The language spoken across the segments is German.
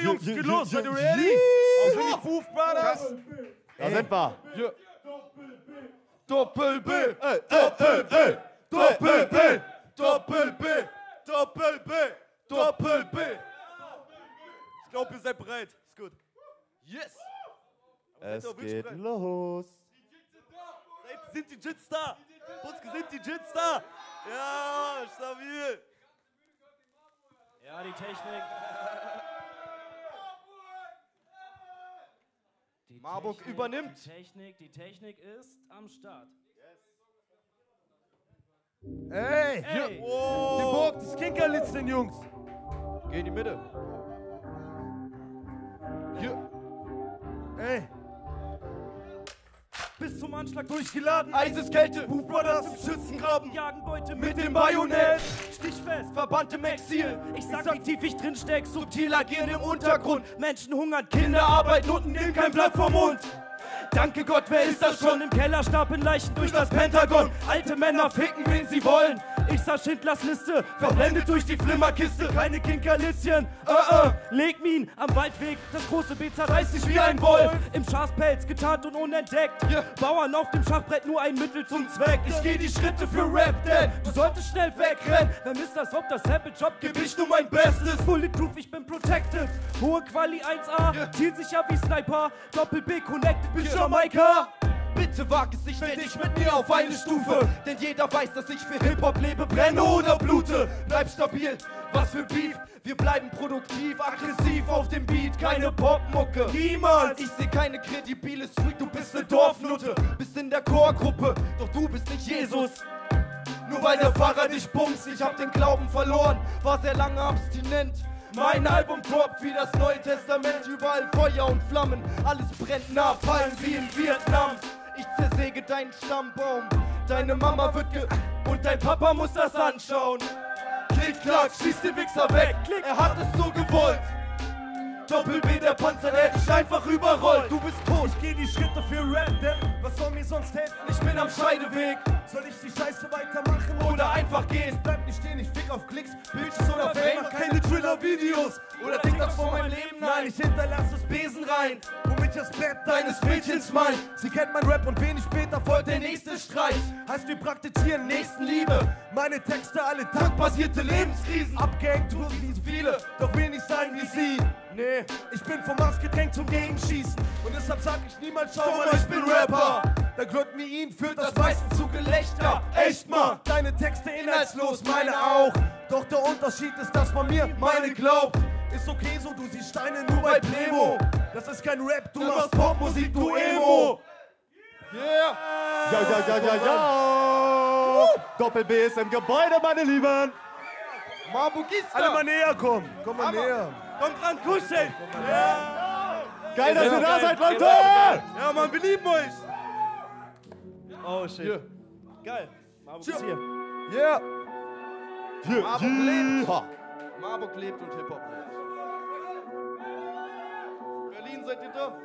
Jungs, geht los, seid ihr ready? Auf in die Foof Brothers. Da sind wir. Doppel B, Doppel B, Doppel B, Doppel B, Doppel B, Doppel B. Ich glaube, ihr seid bereit. Ist gut. Yes. Es geht los. Sind die Jits da? Butzke, sind die Jits da? Ja, stabil. Ja, die Technik. Marburg übernimmt. Die Technik ist am Start. Ey, Ey. Die Burg, das Kinkerlitzchen, Jungs. Geh in die Mitte. Hier. Ey. Bis zum Anschlag durchgeladen. Eiseskälte, Foof Brothers im Schützengraben. Jagen Beute Mit dem Bajonett. Stichfest. Verbannte im Exil. Ich sag, wie tief ich drin steck. Subtil agieren im Untergrund. Menschen hungern, Kinder arbeiten und nehmen kein Blatt vom Mund. Danke Gott, wer ist das schon? Im Keller stapeln Leichen durch Das das Pentagon. Alte Männer ficken, wen sie wollen. Ich sah Schindlers Liste. Verblendet durch die Flimmerkiste. Keine Kinkerlitzchen. Legmin am Waldweg. Das große B zerreißt sich Wie ein Wolf. Im Schafspelz, getarnt und unentdeckt. Ja. Bauern auf dem Schachbrett, nur ein Mittel zum Zweck. Ich geh die Schritte für Rap, denn Du solltest schnell wegrennen. Wer misst das Haupt, das Sample-Job geb ich nur mein Bestes. Bulletproof, ich bin protected. Hohe Quali 1A, Ja. zielsicher wie Sniper. Doppel B connected bis Ja. Jamaika. Bitte wag es nicht, stell dich mit mir auf eine Stufe. Denn jeder weiß, dass ich für Hip-Hop lebe, brenne oder blute. Bleib stabil, was für Beef. Wir bleiben produktiv, aggressiv auf dem Beat, keine Popmucke. Niemals! Ich seh keine kredibile Street, du bist ne Dorfnutte. Bist in der Chorgruppe, doch du bist nicht Jesus. Nur weil der Pfarrer dich bumst, ich hab den Glauben verloren, war sehr lange abstinent. Mein Album droppt wie das Neue Testament, überall Feuer und Flammen, alles brennt Napalm wie in Vietnam. Ich zersäge deinen Stammbaum, deine Mama wird und dein Papa muss das anschauen. Klick, klack, schieß den Wichser weg, er hat es so gewollt. Doppel B, der Panzer, der dich einfach überrollt. Du bist tot. Ich geh die Schritte für Rap, denn was soll mir sonst helfen? Ich bin am Scheideweg. Soll ich die Scheiße weitermachen Oder einfach gehen. bleib nicht stehen, ich fick auf Klicks, Bitches oder Fame, mach keine Thriller-Videos. Oder TikToks vor meinem Leben, nein. ich hinterlasse es Besen rein, womit ich das Bett deines Mädchens mein. Sie kennt mein Rap und wenig später folgt Der nächste Streit, Heißt, wir praktizieren Nächstenliebe, meine Texte alle tankbasierte Lebenskrisen. abgehängt, tun wie so Viele, doch will nicht sein wie sie. nee, Ich bin vom Mars gedrängt zum Gegenschießen und deshalb sag ich niemals, schau schau mal, mal, ich bin Rapper. Der Glück wie ihn führt Das das meiste zu Gelächter, echt mal. Deine Texte inhaltslos, meine auch. Doch der Unterschied ist, dass man mir Meine glaubt, ist okay so, du siehst Steine nur bei Plemo. Das ist kein Rap, du machst Popmusik, du Emo. Emo. Yeah. Ja. Doppel B ist im Gebäude, meine Lieben. Marburgista. Alle mal näher kommen, komm mal Hammer. näher. Kommt dran, kuscheln. Ja. Geil, dass ihr da seid, Leute. Ja, Mann, wir lieben euch. Oh shit. Hier. Geil. Marburg ist hier. Yeah. Hier, Marburg lebt. ja. Marburg lebt und Hip-Hop lebt. Berlin, seid ihr da?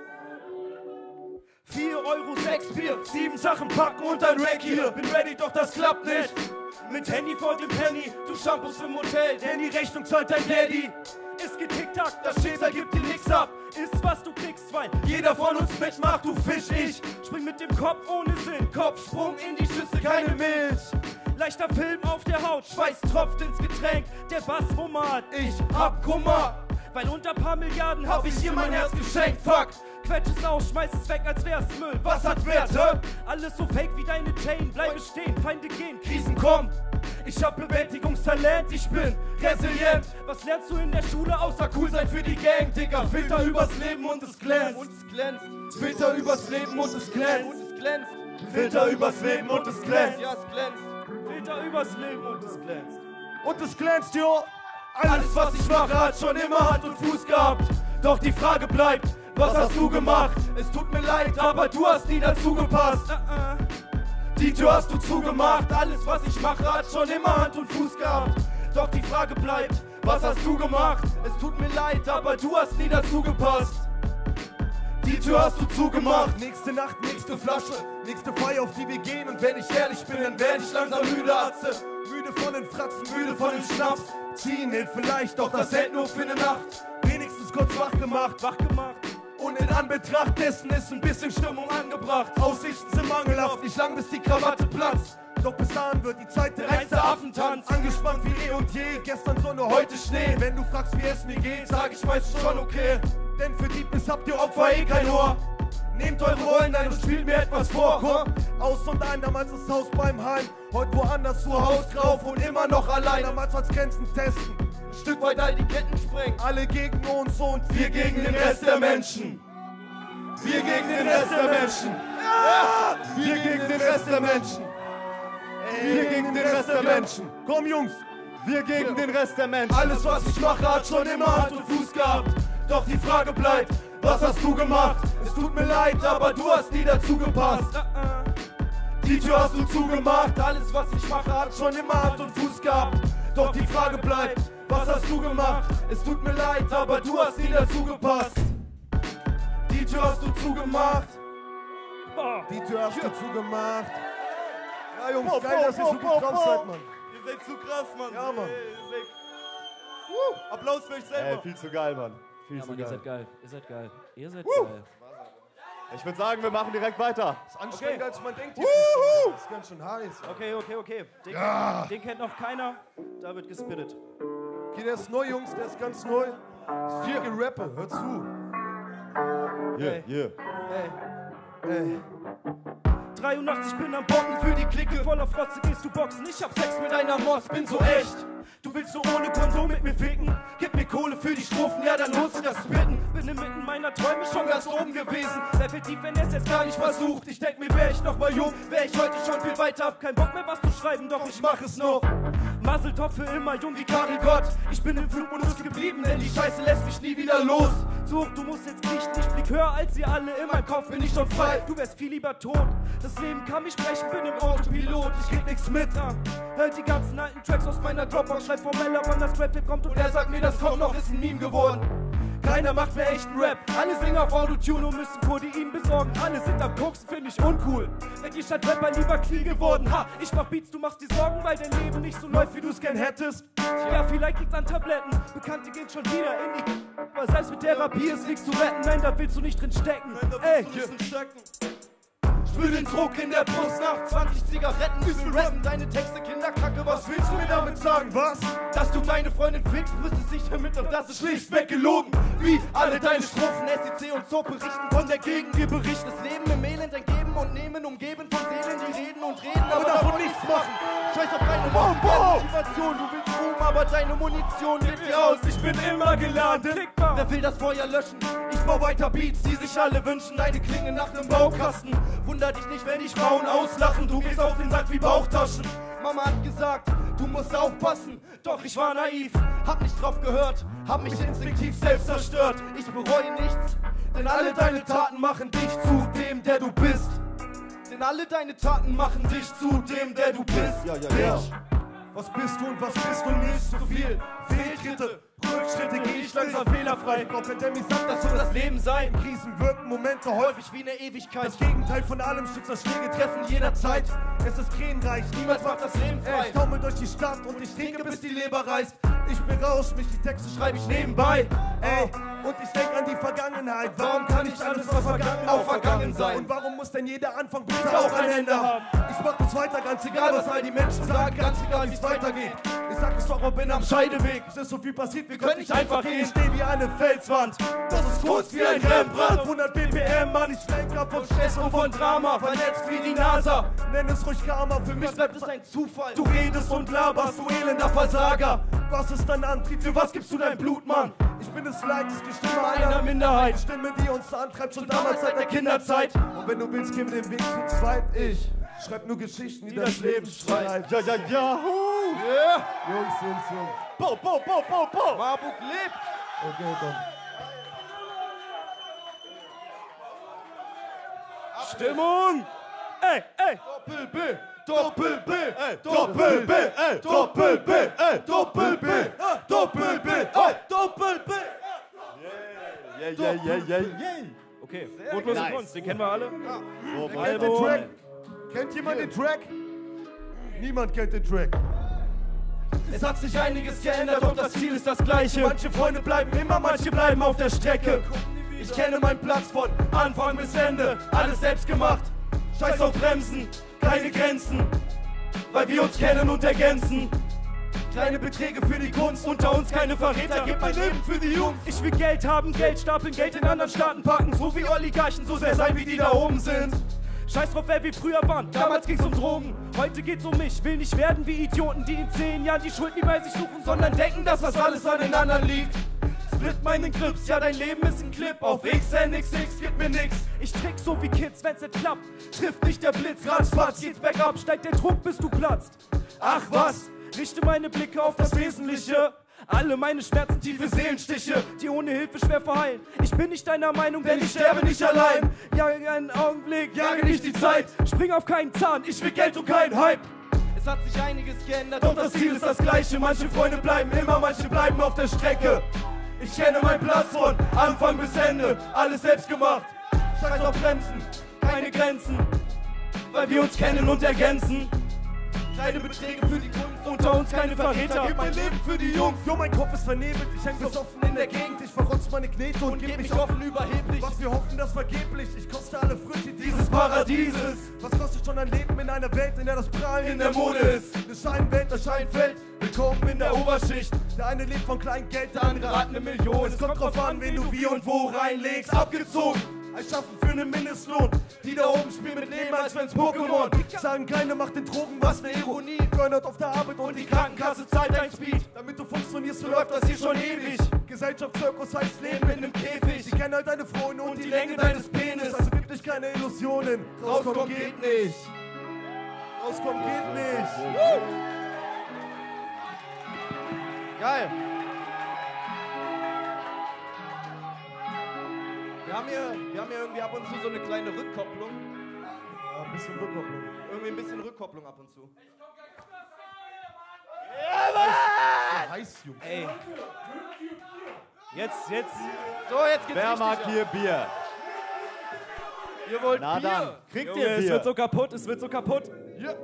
4 Euro 6 Bier, 7 Sachen packen und ein Rack hier. bin ready, doch das klappt nicht. Mit Handy vor dem Penny, du Shampoos im Hotel, denn die Rechnung zahlt dein Daddy. Ist getickt-tack, Das Schicksal gibt dir nix ab. ist was du kriegst, weil Jeder von uns mitmacht, du Fisch, ich. spring mit dem Kopf ohne Sinn. Kopfsprung in die Schüssel, keine Milch. Leichter Film auf der Haut, Schweiß tropft ins Getränk, der Bassromat. ich hab Kummer. Weil unter paar Milliarden Hab ich hier mein Herz geschenkt, fuck. Quetsch es aus, schmeiß es weg, als wär's Müll. Was hat Wert, hä? Alles so fake wie deine Chain, bleibe stehen, Feinde gehen. Krisen kommen. Ich hab Bewältigungstalent, ich bin resilient. Was lernst du in der Schule außer Cool sein für die Gang, Digga. Filter übers Leben und es glänzt. Und es glänzt. Filter übers Leben und es glänzt. Und es glänzt. Filter übers Leben und es glänzt. Ja, es glänzt. Filter übers Leben und es glänzt. Und es glänzt, jo. Alles, was ich mache, hat schon immer Hand und Fuß gehabt. Doch die Frage bleibt, was hast du gemacht? Es tut mir leid, aber du hast nie dazu gepasst. Die Tür hast du zugemacht. Alles, was ich mache, hat schon immer Hand und Fuß gehabt. Doch die Frage bleibt, was hast du gemacht? Es tut mir leid, aber du hast nie dazu gepasst. Die Tür hast du zugemacht. Nächste Nacht, nächste Flasche, nächste Feier, auf die wir gehen. Und wenn ich ehrlich bin, dann werd ich langsam müde, Atze. Müde von den Fratzen, müde von dem Schnaps. Ziehen hilft vielleicht, doch das hält nur für eine Nacht. Wenigstens kurz wach gemacht. Und in Anbetracht dessen ist ein bisschen Stimmung angebracht. Aussichten sind mangelhaft, nicht lang bis die Krawatte platzt. Doch bis dahin wird die Zeit der reinste Affentanz. Angespannt wie eh und je, gestern Sonne, heute Schnee. Wenn du fragst, wie es mir geht, sag ich meistens schon okay. Denn für Diebnis habt ihr Opfer eh kein Ohr. Nehmt eure Rollen ein und spielt mir etwas vor. Komm, aus und ein, damals das Haus beim Heim. Heute woanders zu Haus drauf und immer noch allein. Damals als Grenzen testen, ein Stück weit all die Ketten sprengen. Alle gegen uns und wir gegen den Rest der Menschen. Wir gegen den Rest der Menschen. Ja! Wir gegen den Rest der Menschen. Wir gegen den Rest der Menschen. Komm Jungs, wir gegen den Rest der Menschen. Alles was ich mache hat schon immer Hand und Fuß gehabt. Doch die Frage bleibt, was hast du gemacht? Es tut mir leid, aber du hast nie dazu gepasst. Die Tür hast du zugemacht. Alles was ich mache hat schon immer Hand und Fuß gehabt. Doch die Frage bleibt, was hast du gemacht? Es tut mir leid, aber du hast nie dazu gepasst. Die Tür hast du zugemacht. Die Tür hast du zugemacht. Ja Jungs, geil, dass ihr so gut drauf seid, Mann. Ihr seid zu krass, Mann. Ja, Mann. Applaus für euch selber. Viel zu geil, Mann. Viel zu Mann, geil. ihr seid geil. Ihr seid geil. Ihr seid geil. Ich würde sagen, wir machen direkt weiter. Das ist anstrengender als man denkt. Das ist ganz schön heiß. Okay. Den kennt noch keiner. Da wird gespittet. Okay, der ist neu, Jungs, der ist ganz neu. Das ist viel Gerappe, hör zu. Yeah. Ey. 83 bin am Bocken für die Clique. Voller Frotze gehst du boxen. Ich hab Sex mit einer Moss, bin so echt. Du willst nur ohne Kondom mit mir ficken? Gib mir Kohle für die Strophen, ja dann muss ich das spitten. Bin inmitten meiner Träume schon ganz oben gewesen. Wer will tief, wenn er es jetzt gar nicht versucht? Ich denk mir, wär ich noch mal jung, wär ich heute schon viel weiter. Hab keinen Bock mehr was zu schreiben, doch ich mach es noch. Maseltopf für immer, jung wie Karel Gott. Ich bin im Flugmodus geblieben, denn die Scheiße lässt mich nie wieder los. Zu hoch, du musst jetzt kriechen, ich blick höher als ihr alle. In meinem Kopf bin ich schon frei, du wärst viel lieber tot. Das Leben kann mich brechen, bin im Autopilot. Ich krieg nix mit, hört die ganzen alten Tracks aus meiner Dropbox. Schreib formeller, wann das Rap-Tape kommt und er sagt mir, das kommt noch, ist ein Meme geworden. Keiner macht mehr echten Rap. Alle singen auf Autotune und müssen Codein besorgen. Alle sind am Koksen, find ich uncool. Wenn ihr statt Rapper lieber Knie geworden. Ha, ich mach Beats, du machst dir Sorgen, weil dein Leben nicht so läuft, wie du's gern hättest. Ja, vielleicht liegt's an Tabletten. Bekannte gehen schon wieder in die... Aber selbst mit Therapie ist nichts zu retten. Nein, da willst du nicht drin stecken. Ey, spür den Druck in der Brust nach 20 Zigaretten. Ich will rappen, deine Texte Kinderkacke. Was willst du mir damit sagen? Was? Dass du deine Freundin fickst, wüsstest nicht damit, doch das ist schlichtweg gelogen. Wie alle deine Strophen, SEC und so berichten von der Gegend. Wir berichten das Leben im Elend, ein Geben und Nehmen, umgeben von Seelen, die reden und reden, aber davon nichts machen. Scheiß auf deine Motivation, du willst Ruhm, aber deine Munition geht dir aus. Ich bin immer geladen. Wer will das Feuer löschen? Ich bau weiter Beats, die sich alle wünschen. Deine Klinge nach nem Baukasten. Wunder dich nicht, wenn dich Frauen auslachen. Du gehst auf den Sack wie Bauchtaschen. Mama hat gesagt, du musst aufpassen. Doch ich war naiv, hab nicht drauf gehört, hab mich instinktiv selbst zerstört. Ich bereue nichts, denn alle deine Taten machen dich zu dem, der du bist. Denn alle deine Taten machen dich zu dem, der du bist. Ja. Was bist du und was bist du nicht? Zu viel Fehltritte, Rückschritte, geh ich langsam fehlerfrei. Doch wenn der mir sagt, das soll das Leben sein. Krisen wirken Momente häufig wie eine Ewigkeit. Das Gegenteil von allem, Schicksalsschläge treffen jederzeit. Es ist tränenreich, niemals macht das Leben frei. Ich taumel durch die Stadt und ich trinke, bis die Leber reißt. Ich berausche mich, die Texte schreibe ich nebenbei. Ey, und ich denk an die Vergangenheit. Warum kann nicht alles, was vergangen auch vergangen sein? Und warum muss denn jeder Anfang bitte auch ein Ende haben? Ich mach das weiter, ganz egal, was all die Menschen sagen. Ganz egal, wie's weitergeht. Ich sag es doch und bin am Scheideweg. Es ist so viel passiert, wir können nicht einfach gehen. Ich steh wie eine Felswand. Das ist kurz wie ein Rembrandt. 100 BPM, Mann, ich lenk ab von Stress und von Drama. Vernetzt wie die NASA. Nenn es ruhig Karma, für mich bleibt es ein Zufall. Du redest und laberst, du elender Versager. Was ist dein Antrieb? Für was gibst du dein Blut, Mann? Ich bin es leid, ist die Stimme einer Minderheit. Die Stimme, die uns antreibt, schon damals seit der Kinderzeit. Und wenn du willst, gehen wir den Weg zu zweit. Ich schreib nur Geschichten, die das Leben schreibt. Ja. Yeah. Jungs. Bo. Marburg lebt. Okay, dann. Stimmung! Ey! Doppel-B. Yeah. Okay, Brotlose Kunst, den kennen wir alle. Kennt den Track? Kennt jemand den Track? Niemand kennt den Track. Es hat sich einiges geändert, doch das Ziel ist das gleiche. Manche Freunde bleiben immer, manche bleiben auf der Strecke. Ich kenne meinen Platz von Anfang bis Ende, alles selbst gemacht. Scheiß auf Bremsen, keine Grenzen, weil wir uns kennen und ergänzen. Kleine Beträge für die Kunst, unter uns keine Verräter, gib mein Leben für die Jungs. Ich will Geld haben, Geld stapeln, Geld in anderen Staaten packen, so wie Oligarchen, so sehr sein, wie die da oben sind. Scheiß drauf, wer wir früher waren, damals ging's um Drogen, heute geht's um mich. Will nicht werden wie Idioten, die in 10 Jahren die Schuld nie bei sich suchen, sondern denken, dass das alles an den anderen liegt. Split meinen Grips, ja dein Leben ist ein Clip auf XNXX, gib mir nix. Ich trick so wie Kids, wenn's nicht klappt, trifft nicht der Blitz, ratzfatz, geht's bergab, steigt der Druck, bis du platzt. Ach was, richte meine Blicke auf das Wesentliche. Alle meine Schmerzen, tiefe Seelenstiche, die ohne Hilfe schwer verheilen. Ich bin nicht deiner Meinung, denn ich sterbe nicht allein. Jage einen Augenblick, jage nicht die Zeit. Spring auf keinen Zahn, ich will Geld und keinen Hype. Es hat sich einiges geändert, Doch das Ziel ist das gleiche. Manche Freunde bleiben immer, manche bleiben auf der Strecke. Ich kenne meinen Platz von Anfang bis Ende, alles selbst gemacht. Scheiß auf Bremsen, keine Grenzen, weil wir uns kennen und ergänzen. Kleine Beträge für die Kunst, unter uns keine Verräter, gib mein Leben für die Jungs. Jo, mein Kopf ist vernebelt, ich häng besoffen in der Gegend. Ich verrotz meine Knete und geb mich offen überheblich. Was wir hoffen, das vergeblich, ich koste alle Früchte Dieses Paradieses. Was kostet schon ein Leben in einer Welt, in der das Prallen In der Mode ist Eine Scheinwelt, das Scheinfeld. willkommen in der Oberschicht. Der eine lebt von kleinem Geld, Der andere hat 1 Million. Es kommt drauf an, wen du wie und wo reinlegst. Abgezogen, ein Schaffen für einen Mindestlohn. Die da oben spielen mit Leben, als wenn's Pokémon. Sagen keine macht den Drogen, Was ne Ironie. Burnout auf der Arbeit Und die Krankenkasse zahlt dein Speed. Damit du funktionierst, so Läuft das hier schon ewig. Gesellschaftszirkus heißt Leben Leben. in einem Käfig. Sie kennen all deine Freunde und Die Länge deines Penis. Also wirklich keine Illusionen. Rauskommen geht nicht. Rauskommen geht nicht. Geil. Wir haben hier irgendwie ab und zu so eine kleine Rückkopplung. Ja, ein bisschen Rückkopplung. Irgendwie ein bisschen Rückkopplung ab und zu. Heiß, Jungs. Ey. Jetzt. So, jetzt geht's Wer richtig mag ab. hier Bier? Ihr wollt Na Bier? dann, kriegt Junge, ihr es wird Bier? so kaputt, es wird so kaputt. Ja.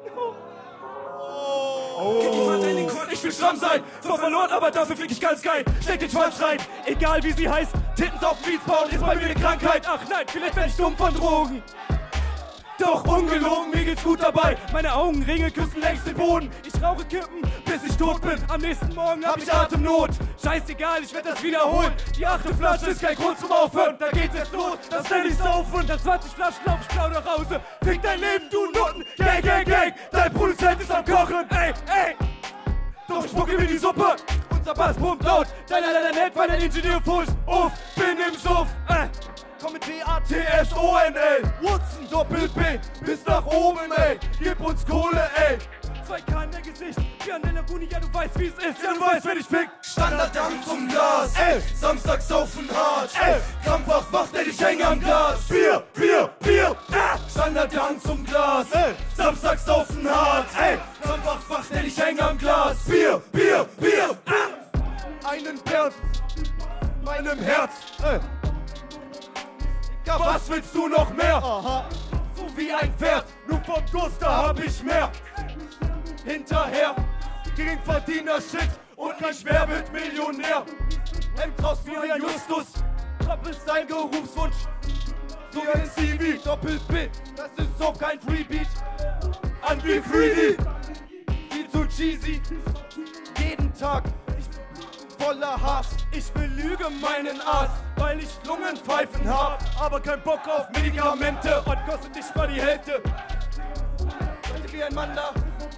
Ich will stramm sein, zwar verloren, aber dafür fick ich ganz geil. Steck den Schwanz rein, egal wie sie heißt. Titten auf Beats bauen ist bei mir eine Krankheit. Ach nein, vielleicht bin ich dumm von Drogen. Doch ungelogen, mir geht's gut dabei. Meine Augenringe küssen längst den Boden. Ich rauche Kippen, bis ich tot bin. Am nächsten Morgen hab ich Atemnot. Scheißegal, ich werd das wiederholen. Die 8. Flasche ist kein Grund zum Aufhören. Da geht's jetzt los, das nenn ich Saufen. Nach 20 Flaschen lauf ich blau nach Hause. Fick dein Leben, du Nutten. Gang, gang, gang. Dein Produzent ist am Kochen. Ey, ey. Doch ich spucke mir die Suppe. Unser Bass pumpt laut. Deiner hält, weil dein Ingenieur fuscht. Uff, bin im Suff. Komm mit T-S-O-N-L. Woodson, Doppel-B, bis nach oben, ey. Gib uns Kohle, ey. 2K in der Gesicht, wie an der Lagune, ja du weißt wie es ist, ja du weißt, wer dich fickt. Standarddank zum Glas, ey. Samstag saufen hart, ey. Krampfhaft macht er dich hängen am Glas. Bier, Bier, Bier, Standarddank zum Glas, ey. Samstag saufen hart, ey. Krampfhaft macht er dich hängen am Glas. Bier, Bier, Bier, Einen Pferd, meinem Herz, ey. Ja, was willst du noch mehr? Aha. So wie ein Pferd, nur vom Durst, da hab ich mehr. Hinterher, Geringverdiener-Shit und kein Schwerwild-Millionär. Hemd raus wie ein Justus, Rap ist dein Berufswunsch. So wie ein CV, Doppel-B, das ist so kein Freebeat. An wie Freedy, viel zu cheesy. Jeden Tag, voller Hass. Ich belüge meinen Arzt, weil ich Lungenpfeifen hab. Aber kein Bock auf Medikamente und kostet nicht mal die Hälfte. Ich wie ein Mann da.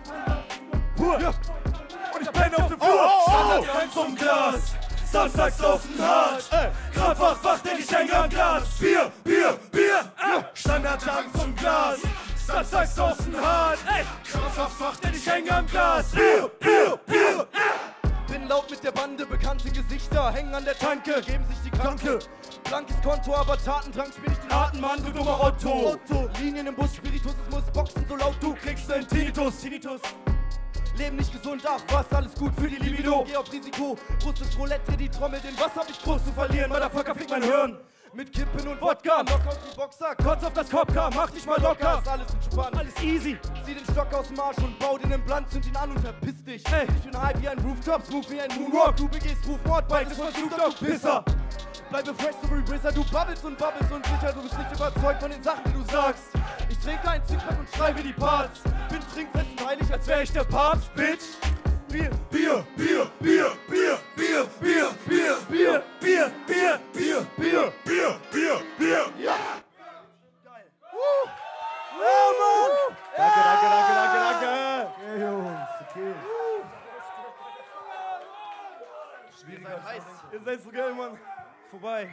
Ja. Und ich brenne auf dem Flur. Standardrein zum Glas. Samstags laufen hart. Kraftwacht wacht, denn ich hänge am Glas. Bier, Bier, Bier. Standardtank zum Glas. Samstags laufen hart. Kraftwacht wacht, denn ich hänge am Glas. Bier, Bier, Bier. Bin laut mit der Bande, bekannte Gesichter hängen an der Tanke, geben sich die Kranke. Blankes Konto, aber Tatendrang spiel ich den Raten, Mann, du dummer Otto. Linien im Bus, Spiritusmus, Boxen so laut du Kriegst einen Tinnitus. Leben nicht gesund, ach was, alles gut für die Libido. Geh auf Risiko, russisch Roulette, dreh die Trommel, denn was hab ich groß zu verlieren? Motherfucker, fick mein Hirn. Mit Kippen und Wodka, Knock auf die Boxer, Kotz auf das Kopfkar, mach dich mal locker. ist alles entspannt. Alles easy. Zieh den Stock aus dem Arsch und bau den im Blunt, zünd ihn an und verpiss dich. Ey. Ich bin high wie ein Rooftop, smooth wie ein Moonwalk. Du begehst Rufmord, beides von Snoop Dogg, Pisser. Bleibe fresh so wie Wizard, du babbelst und sicher, du bist nicht überzeugt von den Sachen, die du sagst. Ich trinke ein Sixpack und schreibe die Parts. Bin trinkfest und heilig, als wär ich der Papst, Bitch. Bier, Bier, Bier, Bier, Bier, Bier, Bier, Bier, Bier, Bier, Bier, Bier, Bier, Bier, Bier, Bier. Ja! Geil. Ja, Mann! Danke. Hey Jungs, okay. Schwieriger heiß. Ihr seid so geil, Mann. Vorbei.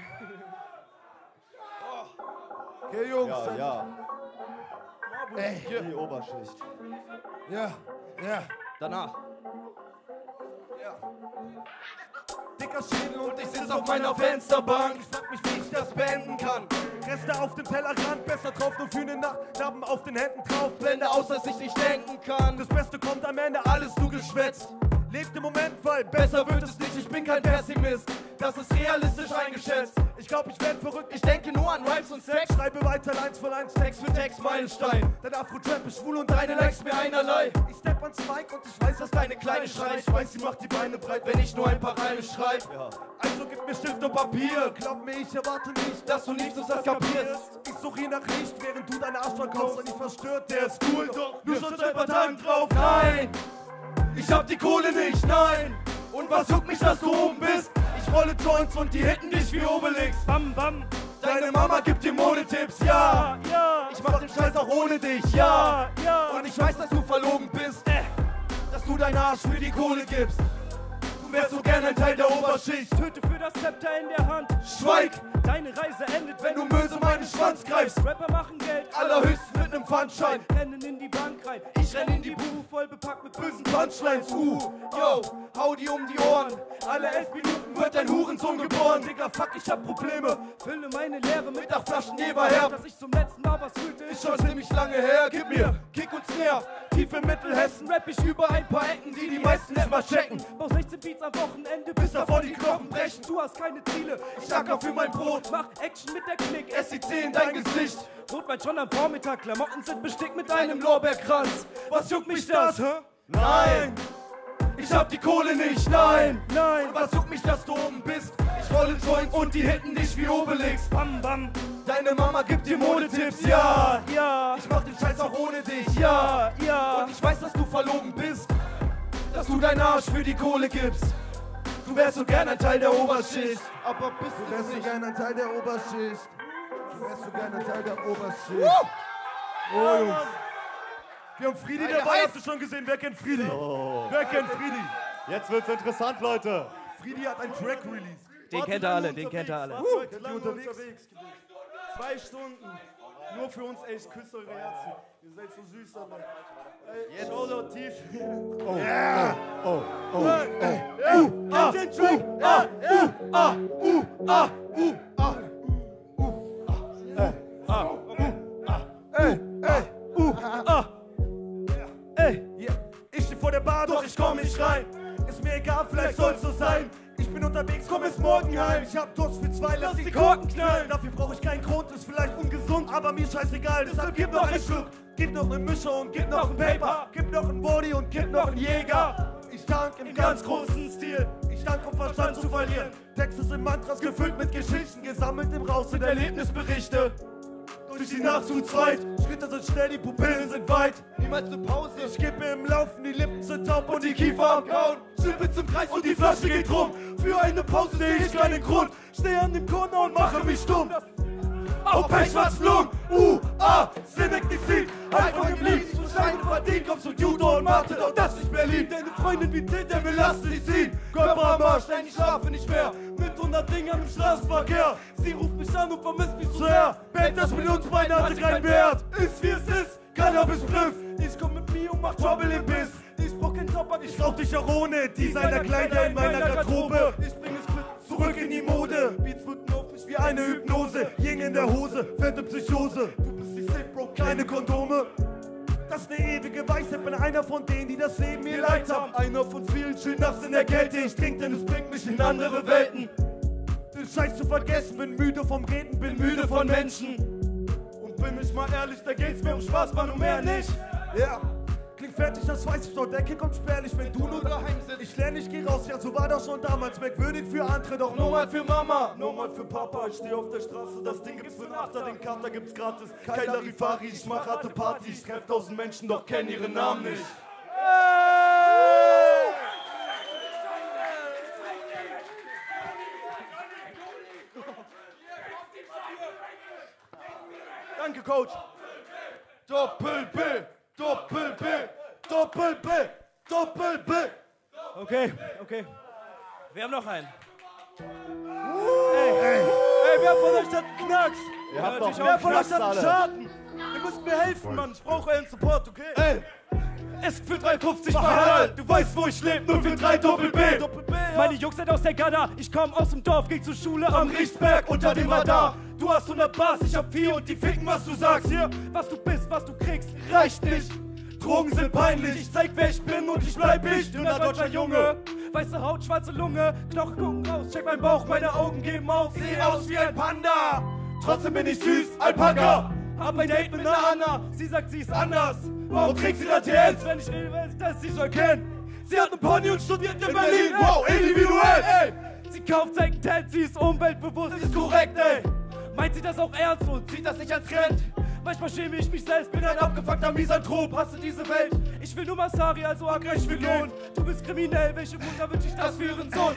Okay, Jungs. Ja. Ey, hier. Die Oberschicht. Ja. Danach. Dicker Schädel und Ich sitz auf meiner Fensterbank. Ich frag mich, wie ich das beenden kann. Reste auf dem Tellerrand, besser drauf, nur für eine Nacht. Narben auf den Händen drauf, Blende aus, dass ich nicht denken kann. Das Beste kommt am Ende, Alles nur geschwätzt. lebt im Moment, weil Besser wird es nicht, ich bin kein Pessimist. Das ist realistisch eingeschätzt. ich glaub, ich werd verrückt. Ich denke nur an Rhymes und Sex. schreibe weiter Lines von 1 Text für Text, Meilenstein. Dein Afro-Trap ist schwul und Deine Likes mir einerlei. Ich step ans Mic und ich weiß, Dass deine Kleine schreit. Ich weiß, sie macht die Beine breit, wenn ich nur ein paar Reime schreib. Also gib mir Stift und Papier, Glaub mir, ich erwarte nicht, dass du nichts das kapierst. ich such je nach Licht, während du deine Arsch verkaufst. Und ich verstört, der ist cool, doch Nur schon seit paar Tagen drauf. Nein, ich hab die Kohle nicht, nein. Und was juckt mich, dass du oben bist? Ich rolle Joints und die hitten dich wie Obelix. Bam, bam. Deine Mama gibt dir Modetipps, ja. Ja. Ich mach den Scheiß auch ohne dich, ja. Ja. Und ich weiß, dass du verlogen bist, dass du deinen Arsch für die Kohle gibst. Du wärst so gern ein Teil der Oberschicht. Töte für das Zepter in der Hand. Schweig, Deine Reise endet, wenn du böse meinen Schwanz greifst. Rapper machen Geld. Allerhöchstens mit nem Pfandschein. Rennen in die Bank rein. Ich renn in die Buch voll bepackt mit bösen Punchlines, yo, hau die um die Ohren. Alle 11 Minuten wird ein Hurensohn geboren. Digga, fuck, ich hab Probleme. Fülle meine Leere mit 8 Flaschen Jeverherb. dass ich zum letzten Mal was fühlte. Ist schon ziemlich lange her, gib mir Kick und Snare. Tief in Mittelhessen Rap ich über ein paar Ecken, die meisten nicht mal checken. Bau 16 Beats am Wochenende, Bis davor die Knochen brechen. Du hast keine Ziele. Ich acker für mein Brot. Mach Action mit der Knick. SEC in dein Gesicht. Rotwein schon am Vormittag. Klamotten sind bestickt mit einem Einem Lorbeerkranz. Was juckt mich das? Nein, ich hab die Kohle nicht, nein. Nein. Und was juckt mich, dass du oben bist? Ich rolle Joints und die hitten dich wie Obelix. Bam, bam. Deine Mama gibt dir Modetipps, ja. Ja. Ich mach den Scheiß auch ohne dich, ja. Ja. Und ich weiß, dass du verlogen bist, dass du deinen Arsch für die Kohle gibst. Du wärst so gern ein Teil der Oberschicht, aber bist Du du wärst so nicht. gerne ein Teil der Oberschicht. Du wärst so gerne ein Teil der Oberschicht. Oh, Jungs. Wir haben Friedi Alter, dabei, heiß. habt ihr schon gesehen? Wer kennt Friedi? Oh. Wer kennt Friedi? Jetzt wird's interessant, Leute. Friedi hat einen Track released. Den kennt er alle, den kennt er alle. Seid ihr unterwegs? 2 Stunden. Nur für uns, ey, ich küsse eure Herzen. Ihr seid so süß, Alter. Ey, Shoutout tief. Oh. Kennt den Track? Ich steh vor der Bar, doch ich komm nicht rein. Ist mir egal, vielleicht soll's so sein. Ich bin unterwegs, komm bis morgen heim. Ich hab Durst für 2, lass die Korken knallen. Dafür brauch ich keinen Grund, ist vielleicht ungesund, aber mir scheißegal. Deshalb gib noch einen Schluck, gib noch eine Mischer und gib noch ein Paper. Gib noch ein Body und gib noch einen Jäger. Ich tank im ganz großen Stil. Ich tank, um Verstand zu verlieren. Texte sind Mantras gefüllt mit Geschichten, gesammelt im Rausch sind Erlebnisberichte. Durch die Nacht zu zweit, Schritte sind schnell, die Pupillen sind weit. Niemals eine Pause. Ich geb mir im Laufen, die Lippen sind taub und die Kiefer Kiefer am am Kauen, Schippe zum Kreis und die Flasche geht rum. Für eine Pause sehe ich keinen Grund. Steh an dem Corner und mache mich stumm. Auf Pech was Flung, Cynic die Sieg, einfach im Lied. So Scheine verdient, kommst zu Judo und Mathe, doch das nicht Berlin. Deine Freundin wie Tint, der will lassen dich ziehen. Körper am Arsch, nein, ich schlafe nicht mehr. Mit 100 Dingern im Straßenverkehr. Sie ruft mich an und vermisst mich so sehr. Band, das mit uns beiden hatte keinen Wert. Ist wie es ist, Cannabis Bliff. Ich komm mit mir und mach Trouble im Biss. Ich brauch kein Tabak, ich rauch dich auch ohne Designerkleider in meiner Garderobe. Ich bring es mit zurück in die Mode. Beats wirken auf mich wie eine Hypnose. Ying in der Hose, fette Psychose. Du bist nicht safe, Bro, keine Kondome. Das ist eine ewige Weisheit, bin einer von denen, die das Leben mir leid haben. Einer von vielen schönen nachts in der Kälte. Ich trink, denn es bringt mich in andere Welten. Scheiß zu vergessen. Bin müde vom Reden, bin müde von Menschen. Und bin ich mal ehrlich, da geht's mir um Spaß, Mann, um mehr nicht. Ja. Klingt fertig, das weiß ich doch, der Kick kommt spärlich, wenn du nur daheim sitzt. Ich lerne, ich geh raus, ja, so war das schon damals. Merkwürdig für andere, doch nur mal für Mama. Nur mal für Papa, ich steh auf der Straße, das Ding gibt's für den Achter, den Kater gibt's gratis. Kein Larifari, ich mach harte Party, ich treff 1000 Menschen, doch kenn ihren Namen nicht. Danke, Coach. Doppel-B, Doppel-B, Doppel-B, Doppel-B. Okay, okay. Wir haben noch einen. Ey, wer von euch hat einen Knacks? Ihr habt doch Wer von euch hat einen alle. Schaden? Ihr müsst mir helfen, Mann. Ich brauche euren Support, okay? Ey. Es für 3,50 bei Halal. Du weißt, wo ich lebe, 043 Doppel-B. Ja. Meine Jungs sind aus der Ghana. Ich komm aus dem Dorf, geh zur Schule am Riechsberg unter dem Radar. Du hast 100 Bars, ich hab 4 und die ficken, was du sagst. Hier, was du bist, was du kriegst, reicht nicht. Drogen sind peinlich, ich zeig, wer ich bin und ich bleib ich. Dünner deutscher Junge, weiße Haut, schwarze Lunge, Knochen gucken raus, check mein Bauch, meine Augen geben auf. Seh aus wie ein Panda, trotzdem bin ich süß, Alpaka. Hab ein Date mit einer Anna, sie sagt, sie ist anders. Warum trägt sie Latenz, wenn ich will, dass sie soll kennen? Sie hat einen Pony und studiert in Berlin, wow, individuell, ey. Sie kauft Secondhand, sie ist umweltbewusst, ist korrekt, ey. Meint sie das auch ernst und sieht das nicht als Trend? Manchmal schäme ich mich selbst, bin ein abgefuckter Misanthrop, hasse diese Welt. Ich will nur Masari, also Agra, ich will Lohn. Du bist kriminell, welche Mutter wünsch ich das für ihren Sohn?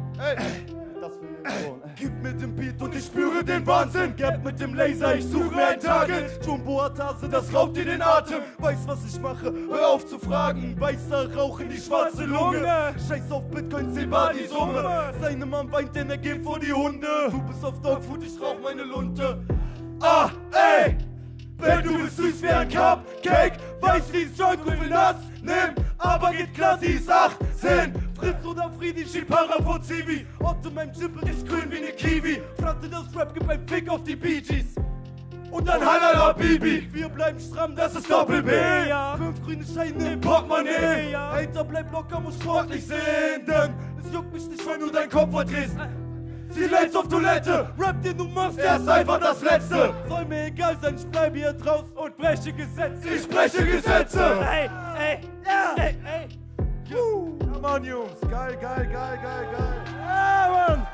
Das für ihren Sohn. Gib mir den Beat und ich spüre den Wahnsinn. Gap mit dem Laser, ich suche mir ein Target. Jumbo Atase, das raubt dir den Atem. Weiß, was ich mache, hör auf zu fragen. Weißer Rauch in die schwarze Lunge. Scheiß auf Bitcoin, zählbar die Summe. Seine Mann weint, denn er geht vor die Hunde. Du bist auf Dogfood, ich rauch meine Lunte. Ah, ey! Wenn du bist süß wie ein Cupcake, weiß wie es schon gut will das nimm, aber geht klar, sie ist 18. Fritz oder Friedi, Schipara vor Zivi. Otto, mein Chippel ist grün wie ne Kiwi. Fratte das Rap, gib ein Fick auf die Bee Gees. Und dann Halal Habibi. Wir bleiben stramm, das ist Doppel-B. Ja. 5 grüne Scheine im Portemonnaie. Ja. Hater, bleib locker, muss sportlich sehen. Denn es juckt mich nicht, wenn du deinen Kopf verdrehst. Sie lädst auf Toilette, Rap, den du machst, der ist einfach das Letzte. Soll mir egal sein, ich bleibe hier draußen und breche Gesetze. Ich breche Gesetze. Ey, ey, ja, ey, ey. Ja, Mann, Jungs, geil, geil, geil, geil, geil. Ja, Mann.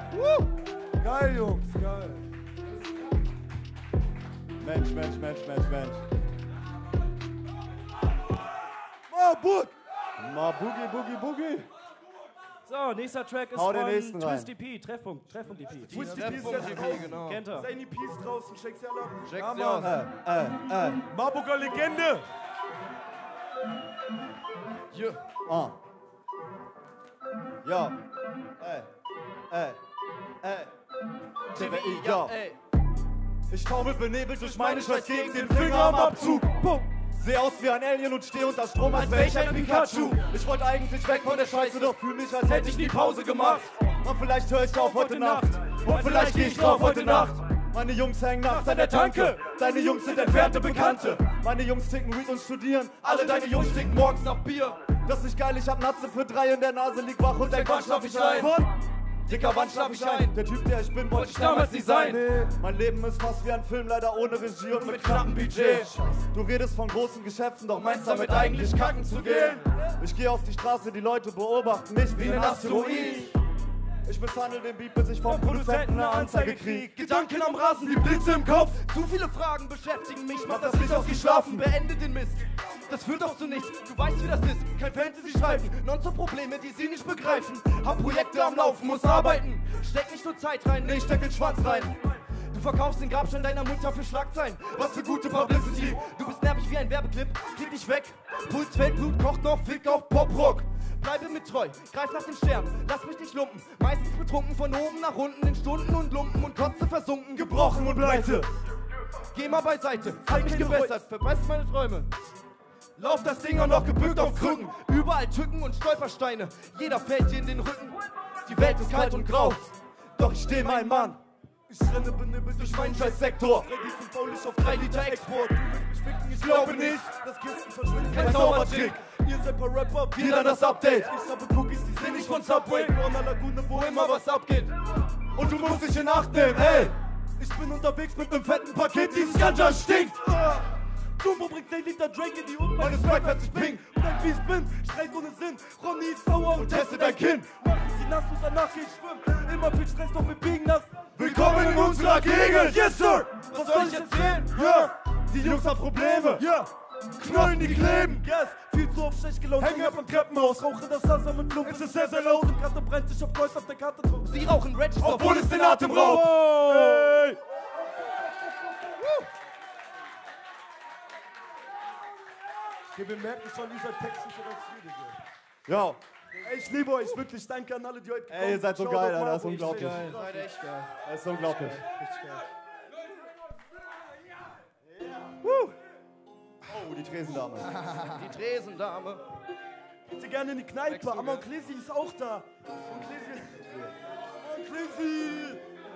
Geil, Jungs, geil. Mensch, Mensch, Mensch, Mensch, Mensch. Mabut. Mal Boogie, Boogie, Boogie. So, nächster Track ist Hau den von nächsten rein. Twisty P, Treffpunkt DP. Twisty P ist Treffpunkt jetzt DP, draußen. genau. Kennt er. Seine EP ist draußen, check sie alle ab. Check Ja, sie aus. Mann. Marburger Legende. Hier. Ah. Ja. TWI, ja. ey. Ich taumel benebelt durch meine Scheiß gegen den Finger am Abzug. Puh. Seh aus wie ein Alien und steh unter Strom, als wär ich ein Pikachu. Ich wollte eigentlich weg von der Scheiße, doch fühl mich, als hätte ich nie Pause gemacht. Und vielleicht höre ich auf heute Nacht. Und vielleicht geh ich drauf heute Nacht. Meine Jungs hängen nachts an der Tanke. Deine Jungs sind entfernte Bekannte. Meine Jungs ticken Weed und studieren. Alle deine Jungs trinken morgens nach Bier. Das ist nicht geil, ich hab Natze für 3 in der Nase, lieg wach und denk, wann schlaf ich ein? Dicker, wann schlaf ich ein? Der Typ, der ich bin, wollte ich damals nicht sein. Nee. Mein Leben ist fast wie ein Film, leider ohne Regie und mit knappem Budget. Du redest von großen Geschäften, doch meinst damit eigentlich kacken zu gehen. Ich gehe auf die Straße, die Leute beobachten mich wie ein Asteroid. Ich misshandle den Beat, bis ich vom Produzenten eine Anzeige krieg. Gedanken am Rasen, die Blitze im Kopf. Zu viele Fragen beschäftigen mich, mach das Licht ausgeschlafen, beende den Mist. Das führt doch zu nichts, du weißt wie das ist. Kein Fantasy-Schreiben, Non-Stop-Probleme, die sie nicht begreifen. Hab Projekte am Laufen, muss arbeiten. Steck nicht nur Zeit rein, nee, steck den Schwanz rein. Du verkaufst den Grabstein deiner Mutter für Schlagzeilen. Was für gute Publicity. Du bist nervig wie ein Werbeclip, klick dich weg. Puls fällt, Blut kocht noch, Fick auf Pop-Rock. Bleibe mir treu, greif nach den Sternen, lass mich nicht lumpen. Meistens betrunken von oben nach unten, in Stunden und Lumpen und Kotze versunken, gebrochen und pleite. Geh mal beiseite, hab mich gebessert, verpasst meine Träume. Lauf das Ding auch noch gebückt auf Krücken, überall Tücken und Stolpersteine. Jeder fällt dir in den Rücken. Die Welt ist kalt und grau, doch ich steh mein Mann. Ich renne benibbelt durch meinen scheiß Sektor. Ready für Polish auf 3 Liter Export. Ich ficken, ich glaube nicht, dass Kisten verschwinden, kein Zaubertrick. Ihr seid paar Rapper, wir dann das Update. Ich habe Cookies, die sind nicht von Subway. Corner Lagune, wo immer was abgeht. und du musst dich in Acht nehmen, ey. Ich bin unterwegs mit nem fetten Paket, dieses Ganja stinkt. Jumbo bringt 10 Liter Drake in die Unten. Meine Sprite fährt sich pink. Bleib wie ich bin, streit ohne Sinn. Ronny ist sauer Und teste dein Kinn. Mach ich sie nass und danach geh ich schwimmen. Immer viel Stress, doch wir biegen das. Willkommen in unserer Gegend. Yes, Sir! Was soll ich erzählen? Ja, die Jungs haben Probleme. Ja! Knollen, die kleben. Yes! Viel zu oft schlecht gelaunt. Hängen ab im Treppenhaus. Rauche das Wasser mit Lumpen. Es ist sehr, sehr laut. Und Karte brennt sich auf Kreuz auf der Karte drauf. Sie rauchen Reggie, Obwohl es den Atem raubt. Hey! Wir merken schon, dieser Text ist aber schwierig. Ja. Ey, ich liebe euch, wirklich. Danke an alle, die heute Ey, ihr seid so geil, Alter. Das ist unglaublich. Seid echt geil. Das ist unglaublich. Oh, die Tresendame. Die Tresendame. Bitte gerne in die Kneipe. Amon Klesi ist auch da. Amon Klesi.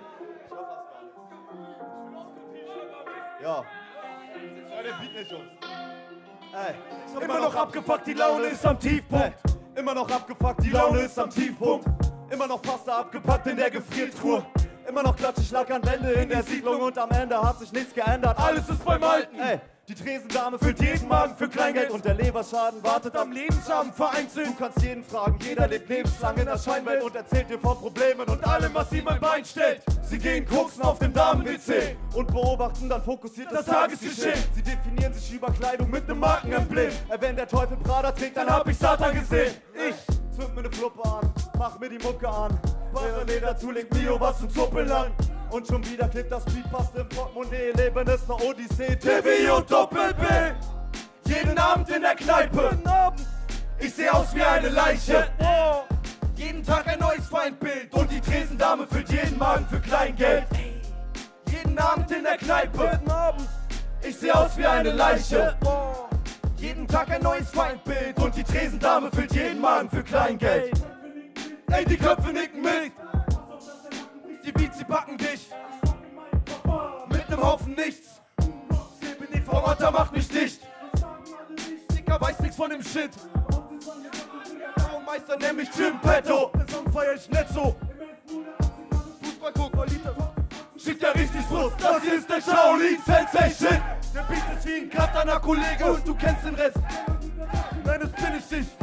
Ja. Ja, der Beat nicht, Jungs. Ey, Immer noch abgefuckt, die Laune ist am Tiefpunkt. immer noch abgefuckt, die Laune ist am Tiefpunkt. Immer noch Pasta abgepackt in der Gefriertruhe. Immer noch klatsche Schlag an Wände in der Siedlung und am Ende hat sich nichts geändert. Alles ist beim Alten. Ey, die Tresendame füllt jeden Magen für Kleingeld und der Leberschaden wartet am Lebensabend vereinzelt. Du kannst jeden fragen, jeder lebt lebenslang in der Scheinwelt und erzählt dir von Problemen und allem, was ihm ein Bein stellt. Sie gehen koksen auf dem Damen-WC und beobachten dann fokussiert das Tagesgeschehen. Sie definieren sich über Kleidung mit nem Markenemblem. Wenn der Teufel Prada trägt, dann hab ich Satan gesehen. Ich zünd mir ne Fluppe an, mach mir die Mucke an. Parallel dazu legt Mio was zum Zuppeln an. Und schon wieder klebt das Beat fast im Portemonnaie. Leben ist ne Odyssee, TV und Doppel-B. Jeden Abend in der Kneipe. Ich seh aus wie eine Leiche. Jeden Tag ein neues Feindbild. Und die Tresendame füllt jeden Magen für Kleingeld. Jeden Abend in der Kneipe. Ich seh aus wie eine Leiche. Jeden Tag ein neues Feindbild. Und die Tresendame füllt jeden Magen für Kleingeld. Ey, die Köpfe nicken mit. Die Beats, sie packen dich. Mit nem Haufen nichts. CBD-Formatter macht mich dicht. Dicker weiß nix von dem Shit. Meister nenn mich Jim Petto. Den Song feier ich nicht so. Fußball guck, schickt ja richtig Frust. Das hier ist der Shaolin Sensei Shit. Der Beat ist wie ein Katana-Kollege und du kennst den Rest. Nein, das bin ich nicht.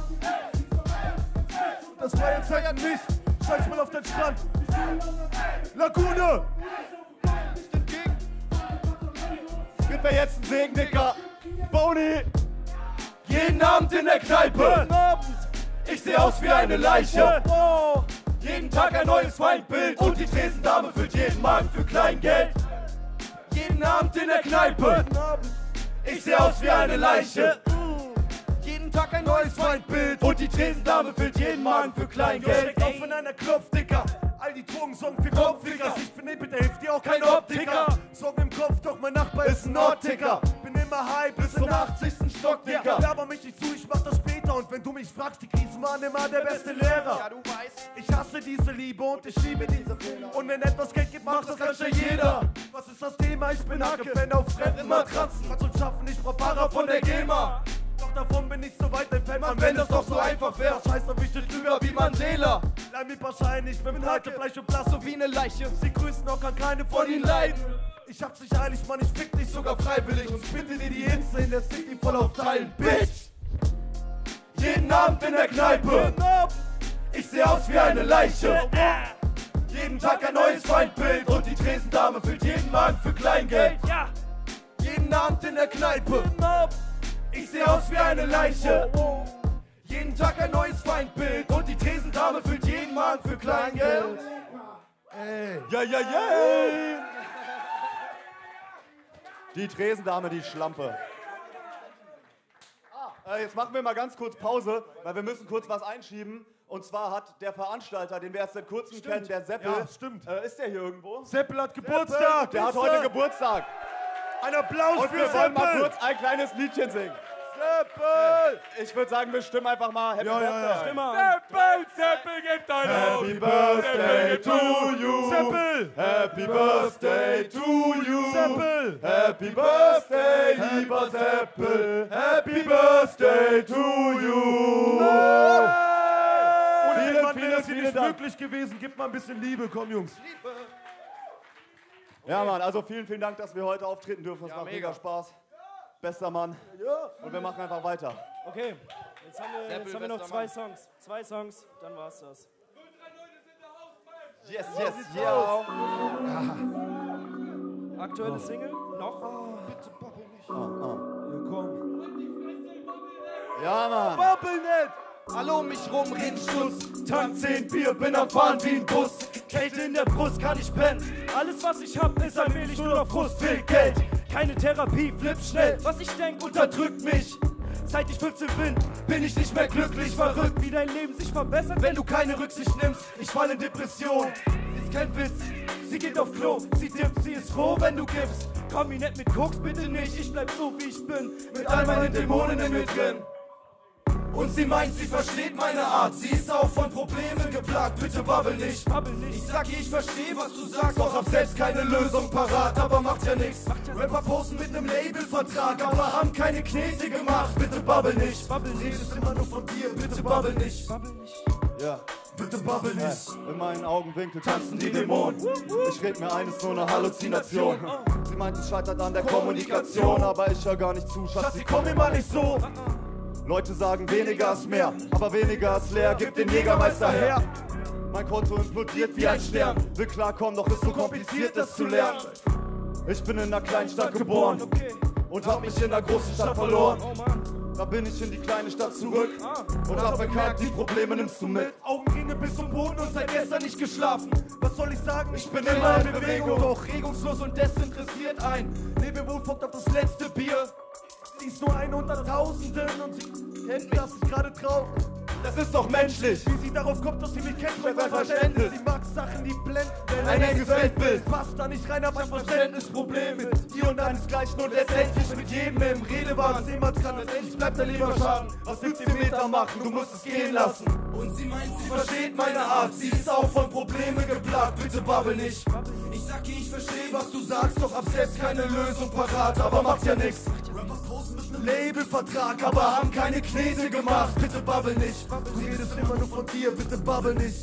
Das Feiern feiert mich. Scheiß mal auf den Strand. Lagune! Gib mir jetzt einen Segen, Dicker. Boni! Jeden Abend in der Kneipe. Ich seh aus wie eine Leiche. Jeden Tag ein neues Feindbild. Und die Tresendame füllt jeden Magen für Kleingeld. Jeden Abend in der Kneipe. Ich seh aus wie eine Leiche. Jeden Tag ein neues Feindbild. Und die Tresendame füllt jeden Magen für Kleingeld. Steck auf in einer Klopf, Dicker. All die Drogen sorgen für Kopfficker. Ich bin bitte hilft dir auch kein Optiker. Sorgen im Kopf, doch mein Nachbar ist ein Nordticker. Bin immer high bis zum 80. Stock, Dicker. Laber mich nicht zu, ich mach das später. Und wenn du mich fragst, die Krisen waren immer der beste Lehrer. Ja, du weißt. Ich hasse diese Liebe und ich liebe diese Fehler. Und wenn etwas Geld gibt, macht das ganz schnell jeder. Was ist das Thema? Ich bin Hacke, wenn auf fremden Matratzen. Was soll schaffen, ich brauch Para von der GEMA. Doch davon bin ich so weit entfernt, man, wenn das doch so einfach wäre. Scheiß auf mich drüber wie Mandela. Bleib mir wahrscheinlich, ich bin Hacke, Fleisch und Blass so wie ne Leiche. Sie grüßen auch, kann keine von ihnen leiden. Ich hab's nicht eilig, Mann, ich fick dich sogar freiwillig. Und spitte dir die Hits in der City voll auf Teilen, Bitch. Jeden Abend in der Kneipe. Ich seh aus wie eine Leiche. Jeden Tag ein neues Feindbild. Und die Tresendame füllt jeden Magen für Kleingeld. Jeden Abend in der Kneipe. Ich seh aus wie eine Leiche. Jeden Tag ein neues Feindbild. Und die Tresendame füllt jeden Magen für Kleingeld. Ja, ja, ja. Die Tresendame, die Schlampe. Jetzt machen wir mal ganz kurz Pause, weil wir müssen kurz was einschieben. Und zwar hat der Veranstalter, den wir erst seit kurzem kennen, der Seppel. Ja, stimmt. Ist der hier irgendwo? Seppel hat Geburtstag. Der hat heute Geburtstag. Ein Applaus Und für wir wollen mal Seppel. kurz ein kleines Liedchen singen. Seppel. Ich würde sagen, wir stimmen einfach mal Happy Birthday. Seppel, Seppel, gib dein Happy Birthday to you. Seppel. Happy Birthday to you. Seppel. Happy Birthday, lieber Seppel. Happy Birthday to you. Und Vielen, vielen nicht möglich gewesen. Gib mal ein bisschen Liebe, komm Jungs. Liebe. Ja, Mann, also vielen, vielen Dank, dass wir heute auftreten dürfen. Das macht mega Spaß. Bester Mann. Ja. Und wir machen einfach weiter. Okay, jetzt haben wir noch zwei Songs. Zwei Songs, dann war's das. Yes, yes, yeah. Aktuelle Single? Noch? Bitte babbel nicht. Ja, komm. Ja, Mann. Babbel nicht! Alle um mich rum reden Schluss. Tank 10 Bier, bin am Fahren wie ein Bus. Kälte in der Brust, kann ich pennen. Alles, was ich hab, ist allmählich nur noch Frust. Will Geld, keine Therapie, flip schnell. Was ich denk, unterdrückt mich. Seit ich 15 bin ich nicht mehr glücklich. Verrückt, wie dein Leben sich verbessert, wenn du keine Rücksicht nimmst. Ich fall in Depression, ist kein Witz. Sie geht auf Klo, sie dippt, sie ist froh, wenn du gibst. Komm mir nicht mit Koks, bitte nicht, ich bleib so wie ich bin. Mit all meinen Dämonen in mir drin. Und sie meint, sie versteht meine Art. Sie ist auch von Problemen geplagt. Bitte babbel nicht. Ich sag ihr, ich versteh, was du sagst. Doch hab selbst keine Lösung parat. Aber macht ja nix. Rapper posten mit nem Labelvertrag, aber haben keine Knete gemacht. Bitte babbel nicht. Redest immer nur von dir. Bitte babbel nicht. Ja. Bitte babbel nicht. In meinen Augenwinkel tanzen die Dämonen. Ich red mir ein, ist nur eine Halluzination. Sie meint, es scheitert an der Kommunikation, aber ich hör gar nicht zu, Schatz, sie kommen immer nicht so. Leute sagen, weniger ist mehr, aber weniger ist leer, gib den Jägermeister her. Mein Konto implodiert wie ein Stern, will klarkommen, doch ist so kompliziert, das zu lernen. Ich bin in einer kleinen Stadt geboren und hab mich in der großen Stadt verloren. Da bin ich in die kleine Stadt zurück und hab verkackt, die Probleme nimmst du mit. Augenringe bis zum Boden und seit gestern nicht geschlafen. Was soll ich sagen? Ich bin immer in Bewegung, doch regungslos und desinteressiert ein. Lebe wohlfockt auf das letzte Bier. Sie ist nur eine unter Tausenden und sie kennt mich, das ist gerade traurig. Das ist doch menschlich. Wie sie darauf kommt, dass sie mich kennt, bei Verständnis. Sie mag Sachen, die blenden. Ein enges Weltbild. Passt da nicht rein, aber ein Verständnisproblem mit hier und einesgleichen und letztendlich mit jedem im Redewahn. Jemand kann, letztendlich bleibt der Leberschaden. Was willst du Meter machen? Du musst es gehen lassen. Und sie meint, sie versteht meine Art. Sie ist auch von Problemen geplagt. Bitte babbel nicht. Ich sag ihr, ich verstehe, was du sagst, doch hab selbst keine Lösung parat. Aber macht ja nix. Labelvertrag, aber haben keine Knete gemacht. Bitte babbel nicht. Du redest immer nur von dir. Bitte babbel nicht.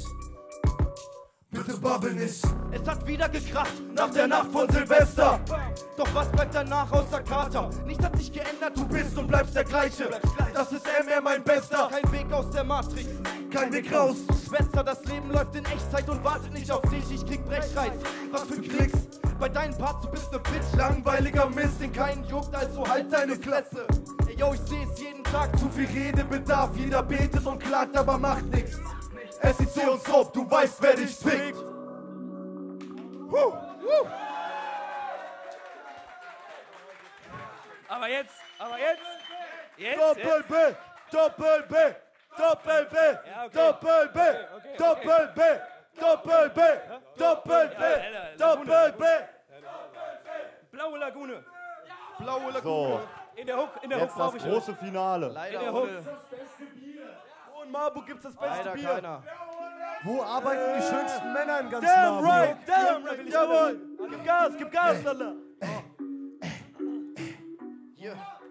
Bitte babbel nicht. Es hat wieder gekracht nach der Nacht von Silvester. Doch was bleibt danach außer Kater? Nichts hat sich geändert, du bist und bleibst der Gleiche. Das ist MR mein Bester. Kein Weg aus der Matrix, kein Weg raus. Schwester, das Leben läuft in Echtzeit und wartet nicht auf dich. Ich krieg Brechreiz, was für Klicks. Bei deinen Parts, du bist ne Bitch. Langweiliger Mist, den keinen juckt, also halt deine Fresse. Ey, yo, ich seh es jeden Tag, zu viel Redebedarf. Jeder betet und klagt, aber macht nix. SEC und Soap, du weißt, wer dich fickt. Aber jetzt. Doppel B, Doppel B, Doppel B, Ja, okay. Doppel B, Okay. Doppel B, Doppel B, Doppel B, Doppel B. Blaue Lagune. Blaue Lagune. So, In der Hook jetzt brauch das ich große Finale. Leider der ohne, Wo in Marburg gibt's das beste leider Bier? keiner. Wo arbeiten die schönsten Männer in ganz Damn Marburg? right, damn right. Jawohl, gib Gas, Alter. Hier.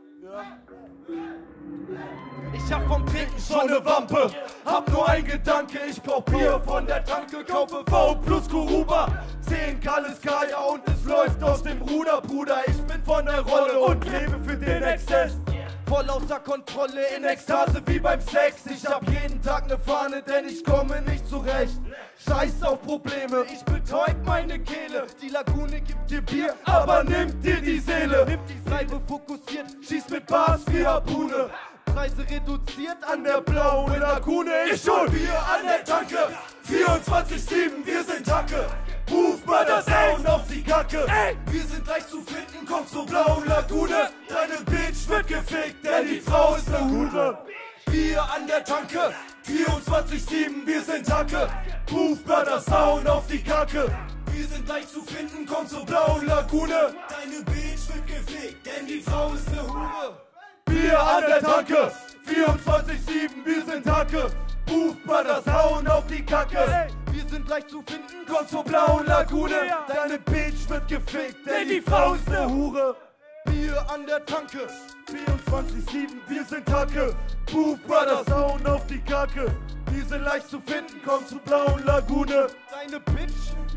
Ich hab vom Trinken schon ne Wampe. Hab nur ein Gedanke, ich brauch Bier von der Tanke. Kaufe V plus Kuruba. 10 Kaliskaya und es läuft aus dem Ruder, Bruder. Ich bin von der Rolle und lebe für den Exzess. Voll außer Kontrolle, in Ekstase wie beim Sex. Ich hab jeden Tag ne Fahne, denn ich komme nicht zurecht. Scheiß auf Probleme, ich betäub meine Kehle. Die Lagune gibt dir Bier, aber nimmt dir die Seele. Nimmt die Salbe fokussiert, schießt mit Bars wie Harpune. Preise reduziert an der blauen Lagune. Ich hol Bier an der Tanke, 24/7, wir sind Hacke. Ruf mal das Hauen auf die Kacke. Ey, wir sind leicht zu finden, komm zur blauen Lagune. Deine Bitch wird gefickt, denn die Frau ist ne Hure. Bier an der Tanke, 24/7, wir sind Hacke. Ruf mal das Hauen auf die Kacke. Wir sind leicht zu finden, komm zur blauen Lagune. Deine Bitch wird gefickt, denn die Frau ist ne Hure. Bier an der Tanke, 24/7, wir sind Hacke. Ruft mal das Hauen auf die Kacke. Wir sind leicht zu finden, komm zur blauen Lagune. Deine Bitch wird gefickt, denn die Frau ist ne Hure. Bier an der Tanke, 24/7, wir sind Hacke. Buch Brothers hauen auf die Kacke. Die sind leicht zu finden, komm zur blauen Lagune. Deine Bitch.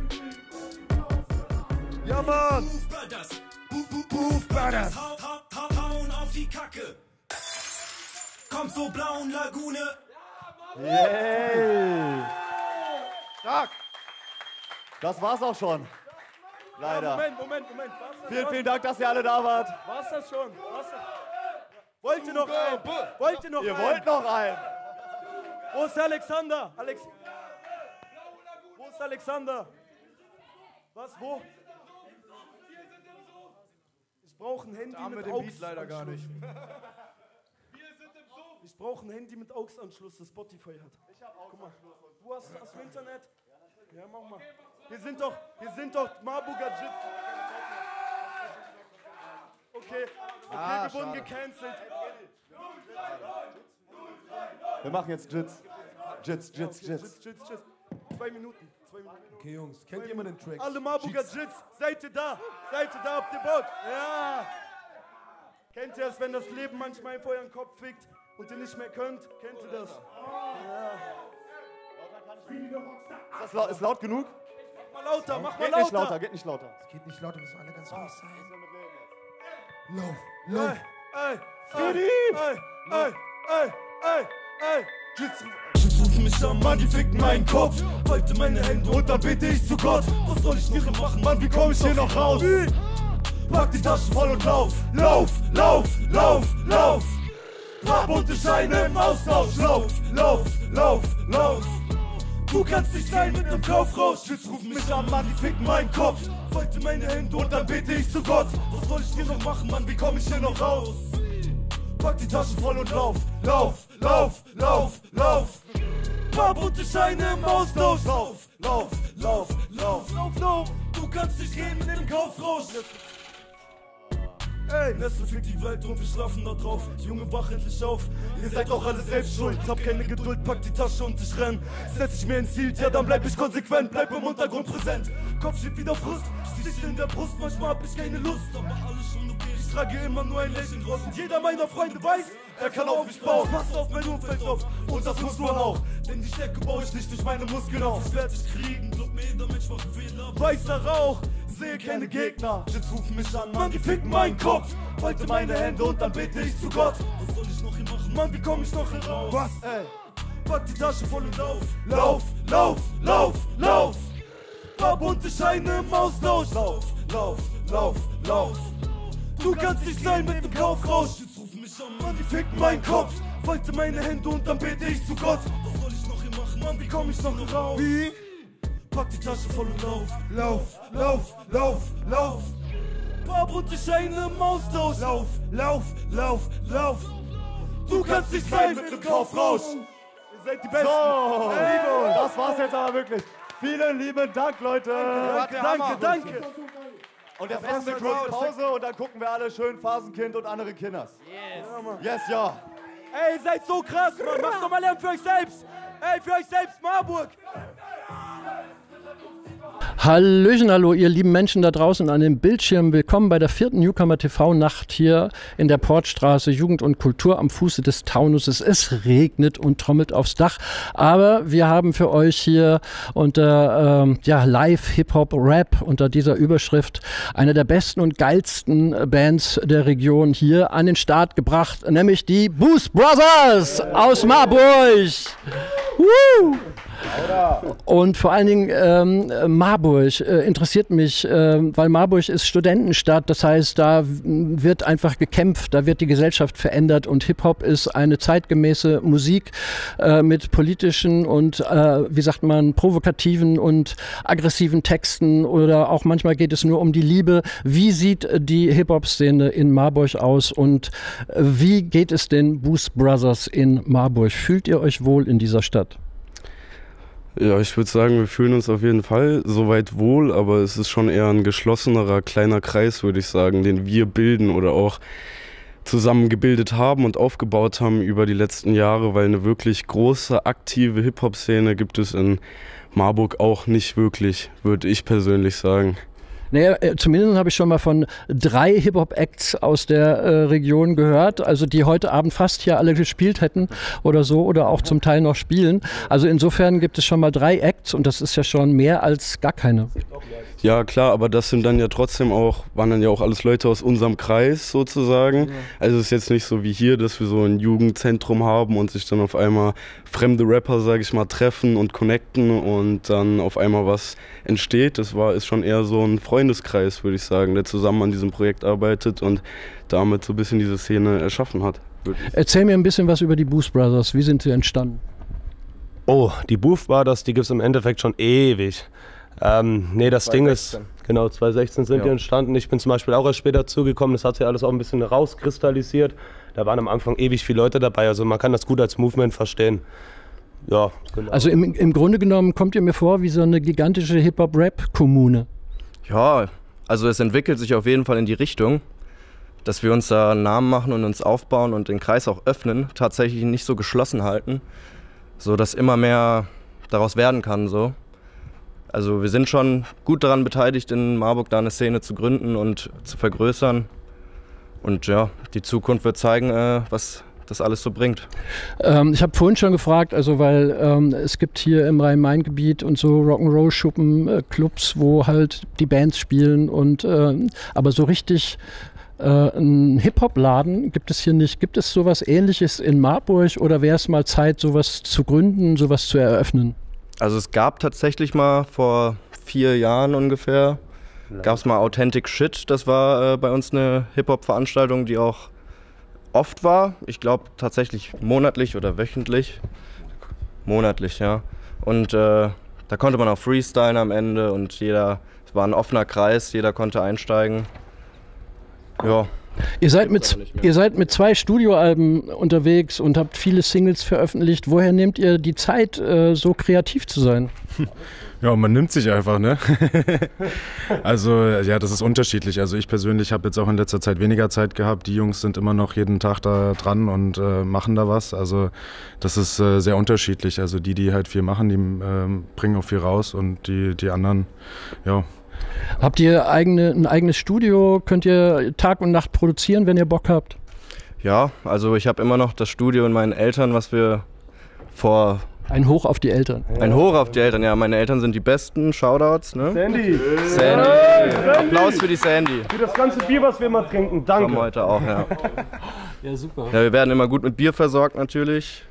Ja, Mann. Move Brothers. Hauen auf die Kacke. Komm zur blauen Lagune. Yay! Stark. Das war's auch schon. Leider. Moment. Vielen Dank, dass ihr alle da wart. War's das schon? Wollt ihr noch einen? Wollt ihr noch Ihr einen? wollt noch einen. Wo ist Alexander? Wo ist Alexander? Was, wo? Ich brauche ein Handy Da haben wir mit den AUX. Beat leider gar nicht. Ich brauche ein Handy mit AUX-Anschluss, das Spotify hat. Guck mal, du hast du Internet? Ja, mach mal. Wir sind doch Marburger Jits. Okay, wir wurden gecancelt. Wir machen jetzt Jits. Jits. 2 Minuten. Okay, Jungs, kennt jemand den Track? Alle Marburger Jits, seid ihr da? Habt ihr Bock? Ja! Kennt ihr das, wenn das Leben manchmal einfach euren Kopf fickt und ihr nicht mehr könnt? Kennt ihr das? Ja. Ist laut genug? Mach mal lauter, mach mal Geht nicht lauter. lauter, geht nicht lauter. Es geht nicht lauter, wir müssen alle ganz ruhig sein. Lauf. Ey. Jits rufen mich an, Mann, die ficken meinen Kopf. Falte meine Hände und dann bete ich zu Gott. Was soll ich Irre machen, Mann, wie komm ich hier noch raus? Pack die Taschen voll und lauf. Paar bunte Scheine im Austausch. Lauf. Du kannst nicht sein mit nem Kaufrausch. Jits rufen mich an, Mann, die ficken meinen Kopf. Falte meine Hände und dann bete ich zu Gott. Was soll ich hier noch machen, Mann, wie komm ich hier noch raus? Pack die Taschen voll und lauf. Paar bunte Scheine im Austausch. Lauf. Du kannst nicht gehen mit dem Kaufrausch. Ey, Nestle fickt die Welt und wir schlafen da drauf. Junge, wach endlich auf, ihr seid doch alle selbst schuld. Hab keine Geduld, pack die Tasche und ich renn. Setz ich mir ein Ziel, ja dann bleib ich konsequent. Bleib im Untergrund präsent, Kopf steht wieder Frust. Stich in der Brust, manchmal hab ich keine Lust. Aber alles schon okay, ich trage immer nur ein Lächeln draus. Und jeder meiner Freunde weiß, er kann auf mich bauen. Passt auf mein Umfeld auf, und das muss man auch. Denn die Stärke baue ich nicht durch meine Muskeln auf. Ich werd dich kriegen, glaub mir, jeder Mensch macht Fehler. Weißer Rauch, sehe keine Gegner. Jits rufen mich an, Mann, die ficken meinen Kopf. Falte meine Hände und dann bete ich zu Gott. Was soll ich noch hier machen, Mann, wie komm ich noch hier raus? Was? Ey, pack die Tasche voll und lauf. Paar bunte Scheine im Austausch. Lauf. Du kannst nicht sein mit dem Kaufrausch. Jits rufen mich an, Mann, die ficken meinen Kopf. Falte meine Hände und dann bete ich zu Gott. Was soll ich noch hier machen, Mann, wie komm ich noch hier raus? Wie? Pack die Tasche voll und lauf. Paar bunte Scheine im Austausch. Lauf. Du kannst nicht sein mit dem Kaufrausch. Ihr seid die Besten. So, das war's jetzt aber wirklich. Vielen lieben Dank, Leute. Danke. Und jetzt machen wir kurz Pause und dann gucken wir alle schön Phasenkind und andere Kinders. Yes, ja. Ey, ihr seid so krass, Mann. Macht doch mal Lärm für euch selbst. Ey, für euch selbst, Marburg. Hallöchen, hallo ihr lieben Menschen da draußen an den Bildschirmen. Willkommen bei der 4. Newcomer TV-Nacht hier in der Portstraße, Jugend und Kultur am Fuße des Taunuses. Es regnet und trommelt aufs Dach, aber wir haben für euch hier unter Live-Hip-Hop-Rap unter dieser Überschrift eine der besten und geilsten Bands der Region hier an den Start gebracht, nämlich die Boost Brothers aus Marburg. Woo! Und vor allen Dingen Marburg interessiert mich, weil Marburg ist Studentenstadt, das heißt, da wird einfach gekämpft, da wird die Gesellschaft verändert und Hip-Hop ist eine zeitgemäße Musik mit politischen und, wie sagt man, provokativen und aggressiven Texten oder auch manchmal geht es nur um die Liebe. Wie sieht die Hip-Hop-Szene in Marburg aus und wie geht es den Boost Brothers in Marburg? Fühlt ihr euch wohl in dieser Stadt? Ja, ich würde sagen, wir fühlen uns auf jeden Fall soweit wohl, aber es ist schon eher ein geschlossenerer, kleiner Kreis, würde ich sagen, den wir bilden oder auch zusammen gebildet haben und aufgebaut haben über die letzten Jahre, weil eine wirklich große, aktive Hip-Hop-Szene gibt es in Marburg auch nicht wirklich, würde ich persönlich sagen. Naja, zumindest habe ich schon mal von 3 Hip-Hop-Acts aus der Region gehört, also die heute Abend fast hier alle gespielt hätten oder so oder auch zum Teil noch spielen. Also insofern gibt es schon mal 3 Acts und das ist ja schon mehr als gar keine. Ja klar, aber das sind dann ja trotzdem auch, waren dann ja auch alles Leute aus unserem Kreis sozusagen. Ja. Also es ist jetzt nicht so wie hier, dass wir so ein Jugendzentrum haben und sich dann auf einmal fremde Rapper, sage ich mal, treffen und connecten und dann auf einmal was entsteht. Das ist schon eher so ein Freundeskreis, würde ich sagen, der zusammen an diesem Projekt arbeitet und damit so ein bisschen diese Szene erschaffen hat. Erzähl mir ein bisschen was über die Booth Brothers. Wie sind sie entstanden? Oh, die Booth Brothers, die gibt es im Endeffekt schon ewig. Nee, das 2016. Ding ist, genau, 2016 sind die entstanden. Ich bin zum Beispiel auch erst später zugekommen, das hat sich alles auch ein bisschen rauskristallisiert. Da waren am Anfang ewig viele Leute dabei, also man kann das gut als Movement verstehen. Ja, genau. Also im Grunde genommen kommt ihr mir vor wie so eine gigantische Hip-Hop-Rap-Kommune. Ja, also es entwickelt sich auf jeden Fall in die Richtung, dass wir uns da einen Namen machen und uns aufbauen und den Kreis auch öffnen, tatsächlich nicht so geschlossen halten, so dass immer mehr daraus werden kann, so. Also wir sind schon gut daran beteiligt, in Marburg da eine Szene zu gründen und zu vergrößern. Und ja, die Zukunft wird zeigen, was das alles so bringt. Ich habe vorhin schon gefragt, also weil es gibt hier im Rhein-Main-Gebiet und so Rock'n'Roll-Schuppen, Clubs, wo halt die Bands spielen und aber so richtig einen Hip-Hop-Laden gibt es hier nicht. Gibt es sowas Ähnliches in Marburg oder wäre es mal Zeit, sowas zu gründen, sowas zu eröffnen? Also es gab tatsächlich mal vor 4 Jahren ungefähr, gab es mal Authentic Shit, das war bei uns eine Hip-Hop-Veranstaltung, die auch oft war. Ich glaube tatsächlich monatlich oder wöchentlich. Monatlich, ja. Und da konnte man auch freestylen am Ende und es war ein offener Kreis, jeder konnte einsteigen. Ja. Ihr seid mit 2 Studioalben unterwegs und habt viele Singles veröffentlicht. Woher nehmt ihr die Zeit, so kreativ zu sein? Ja, man nimmt sich einfach, ne? Also ja, das ist unterschiedlich. Also ich persönlich habe jetzt auch in letzter Zeit weniger Zeit gehabt. Die Jungs sind immer noch jeden Tag da dran und machen da was. Also das ist sehr unterschiedlich. Also die halt viel machen, die bringen auch viel raus und die anderen, ja. Habt ihr ein eigenes Studio? Könnt ihr Tag und Nacht produzieren, wenn ihr Bock habt? Ja, also ich habe immer noch das Studio in meinen Eltern, was wir vor... Ein Hoch auf die Eltern. Ein Hoch auf die Eltern, ja. Meine Eltern sind die besten. Shoutouts, ne? Sandy! Sandy! Applaus für die Sandy. Für das ganze Bier, was wir mal trinken. Danke. Kommen heute auch, ja. Ja, super. Ja, wir werden immer gut mit Bier versorgt, natürlich.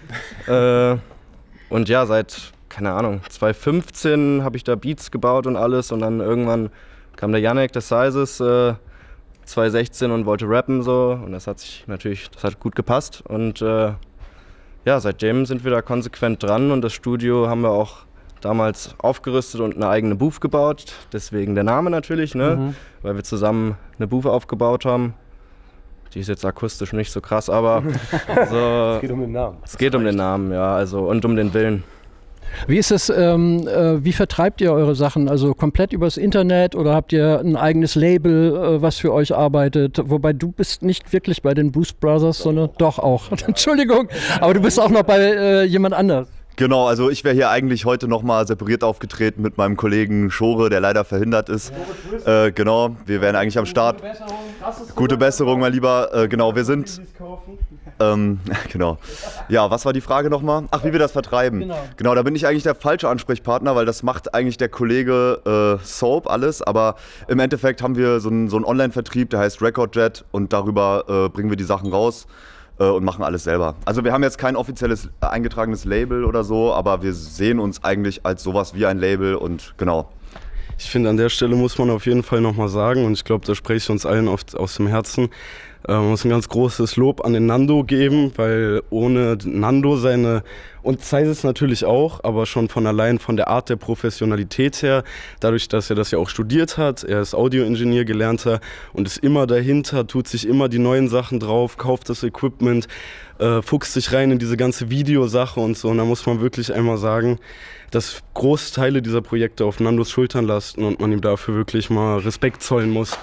Und ja, seit... keine Ahnung, 2015 habe ich da Beats gebaut und alles und dann irgendwann kam der Janek des Sizes 2016 und wollte rappen so und das hat gut gepasst und ja, seitdem sind wir da konsequent dran und das Studio haben wir auch damals aufgerüstet und eine eigene Booth gebaut, deswegen der Name natürlich, ne? Weil wir zusammen eine Booth aufgebaut haben. Die ist jetzt akustisch nicht so krass, aber so, es geht um den Namen. Es geht um den Namen, ja, also und um den Willen. Wie ist es, wie vertreibt ihr eure Sachen? Also komplett übers Internet oder habt ihr ein eigenes Label, was für euch arbeitet? Wobei du bist nicht wirklich bei den Booth Brothers, sondern doch auch. Entschuldigung, aber du bist auch noch bei jemand anders. Genau, also ich wäre hier eigentlich heute nochmal separiert aufgetreten mit meinem Kollegen Schore, der leider verhindert ist. Genau, wir wären eigentlich am Start. Gute Besserung, mein Lieber. Genau, wir sind... genau. Ja, was war die Frage nochmal? Ach, wie wir das vertreiben. Genau, da bin ich eigentlich der falsche Ansprechpartner, weil das macht eigentlich der Kollege Soap alles. Aber im Endeffekt haben wir so einen Online-Vertrieb, der heißt Recordjet und darüber bringen wir die Sachen raus. Und machen alles selber. Also wir haben jetzt kein offizielles eingetragenes Label oder so, aber wir sehen uns eigentlich als sowas wie ein Label und genau. Ich finde, an der Stelle muss man auf jeden Fall nochmal sagen, und ich glaube, da spreche ich uns allen oft aus dem Herzen, man muss ein ganz großes Lob an den Nando geben, weil ohne Nando und Sizes natürlich auch, aber schon von allein von der Art der Professionalität her, dadurch, dass er das ja auch studiert hat, er ist Audioingenieur gelernter und ist immer dahinter, tut sich immer die neuen Sachen drauf, kauft das Equipment, fuchst sich rein in diese ganze Videosache und so, und da muss man wirklich einmal sagen, dass Großteile dieser Projekte auf Nandos Schultern lasten und man ihm dafür wirklich mal Respekt zollen muss.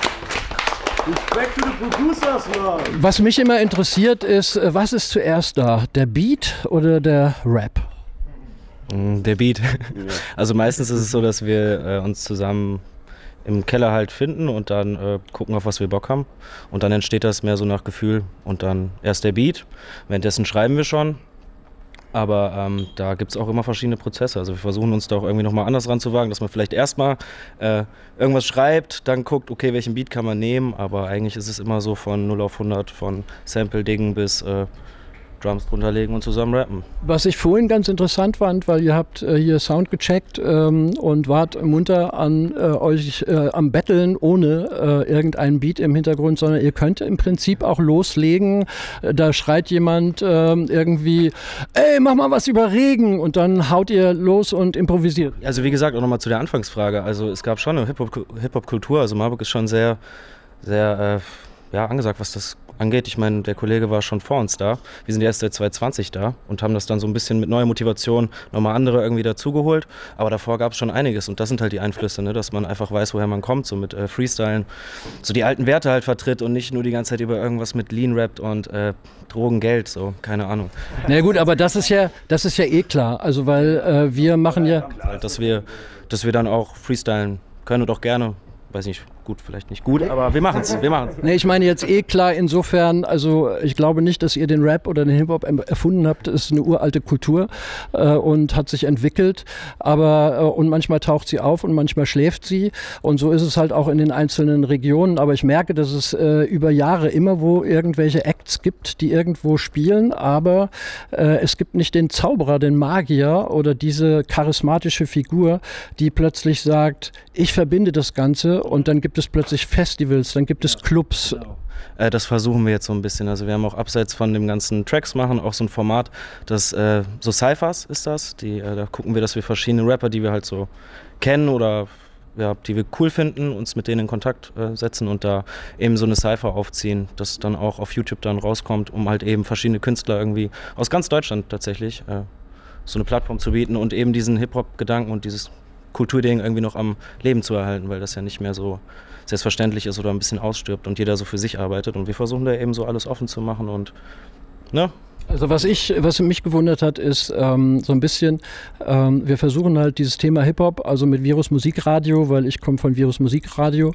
Was mich immer interessiert ist, was ist zuerst da? Der Beat oder der Rap? Der Beat. Also meistens ist es so, dass wir uns zusammen im Keller halt finden und dann gucken, auf was wir Bock haben. Und dann entsteht das mehr so nach Gefühl und dann erst der Beat. Währenddessen schreiben wir schon. Aber da gibt es auch immer verschiedene Prozesse. Also wir versuchen uns da auch irgendwie nochmal anders ranzuwagen, dass man vielleicht erstmal irgendwas schreibt, dann guckt, okay, welchen Beat kann man nehmen. Aber eigentlich ist es immer so von 0 auf 100, von Sample-Dingen bis Drums drunter legen und zusammen rappen. Was ich vorhin ganz interessant fand, weil ihr habt hier Sound gecheckt und wart munter an euch am Betteln ohne irgendeinen Beat im Hintergrund, sondern ihr könnt im Prinzip auch loslegen. Da schreit jemand irgendwie, ey, mach mal was über Regen, und dann haut ihr los und improvisiert. Also wie gesagt, auch nochmal zu der Anfangsfrage. Also es gab schon eine Hip-Hop-Kultur, also Marburg ist schon sehr, sehr angesagt, was das angeht. Ich meine, der Kollege war schon vor uns da. Wir sind erst seit 2020 da und haben das dann so ein bisschen mit neuer Motivation nochmal andere irgendwie dazugeholt. Aber davor gab es schon einiges und das sind halt die Einflüsse, ne? Dass man einfach weiß, woher man kommt, so mit Freestylen, so die alten Werte halt vertritt und nicht nur die ganze Zeit über irgendwas mit Lean rappt und Drogen, Geld, so, keine Ahnung. Na gut, aber das ist ja eh klar. Also weil wir machen ja... Dass wir dann auch freestylen können und auch gerne. Weiß nicht, gut, vielleicht nicht gut, aber wir machen es. Nee, ich meine jetzt klar insofern, also ich glaube nicht, dass ihr den Rap oder den Hip-Hop erfunden habt. Es ist eine uralte Kultur und hat sich entwickelt, aber und manchmal taucht sie auf und manchmal schläft sie, und so ist es halt auch in den einzelnen Regionen. Aber ich merke, dass es über Jahre immer wo irgendwelche Acts gibt, die irgendwo spielen, aber es gibt nicht den Zauberer, den Magier oder diese charismatische Figur, die plötzlich sagt, ich verbinde das Ganze, und dann gibt es plötzlich Festivals, dann gibt es Clubs. Das versuchen wir jetzt so ein bisschen. Also wir haben auch abseits von dem ganzen Tracks machen auch so ein Format, das so Cyphers ist das. Da gucken wir, dass wir verschiedene Rapper, die wir halt so kennen oder ja, die wir cool finden, uns mit denen in Kontakt setzen und da eben so eine Cypher aufziehen, das dann auch auf YouTube dann rauskommt, um halt eben verschiedene Künstler irgendwie aus ganz Deutschland tatsächlich so eine Plattform zu bieten und eben diesen Hip-Hop-Gedanken und dieses Kulturding irgendwie noch am Leben zu erhalten, weil das ja nicht mehr so selbstverständlich ist oder ein bisschen ausstirbt und jeder so für sich arbeitet, und wir versuchen da eben so alles offen zu machen und ne? Also was mich gewundert hat, ist so ein bisschen, wir versuchen halt dieses Thema Hip-Hop, also mit Virus Musikradio, weil ich komme von Virus Musikradio,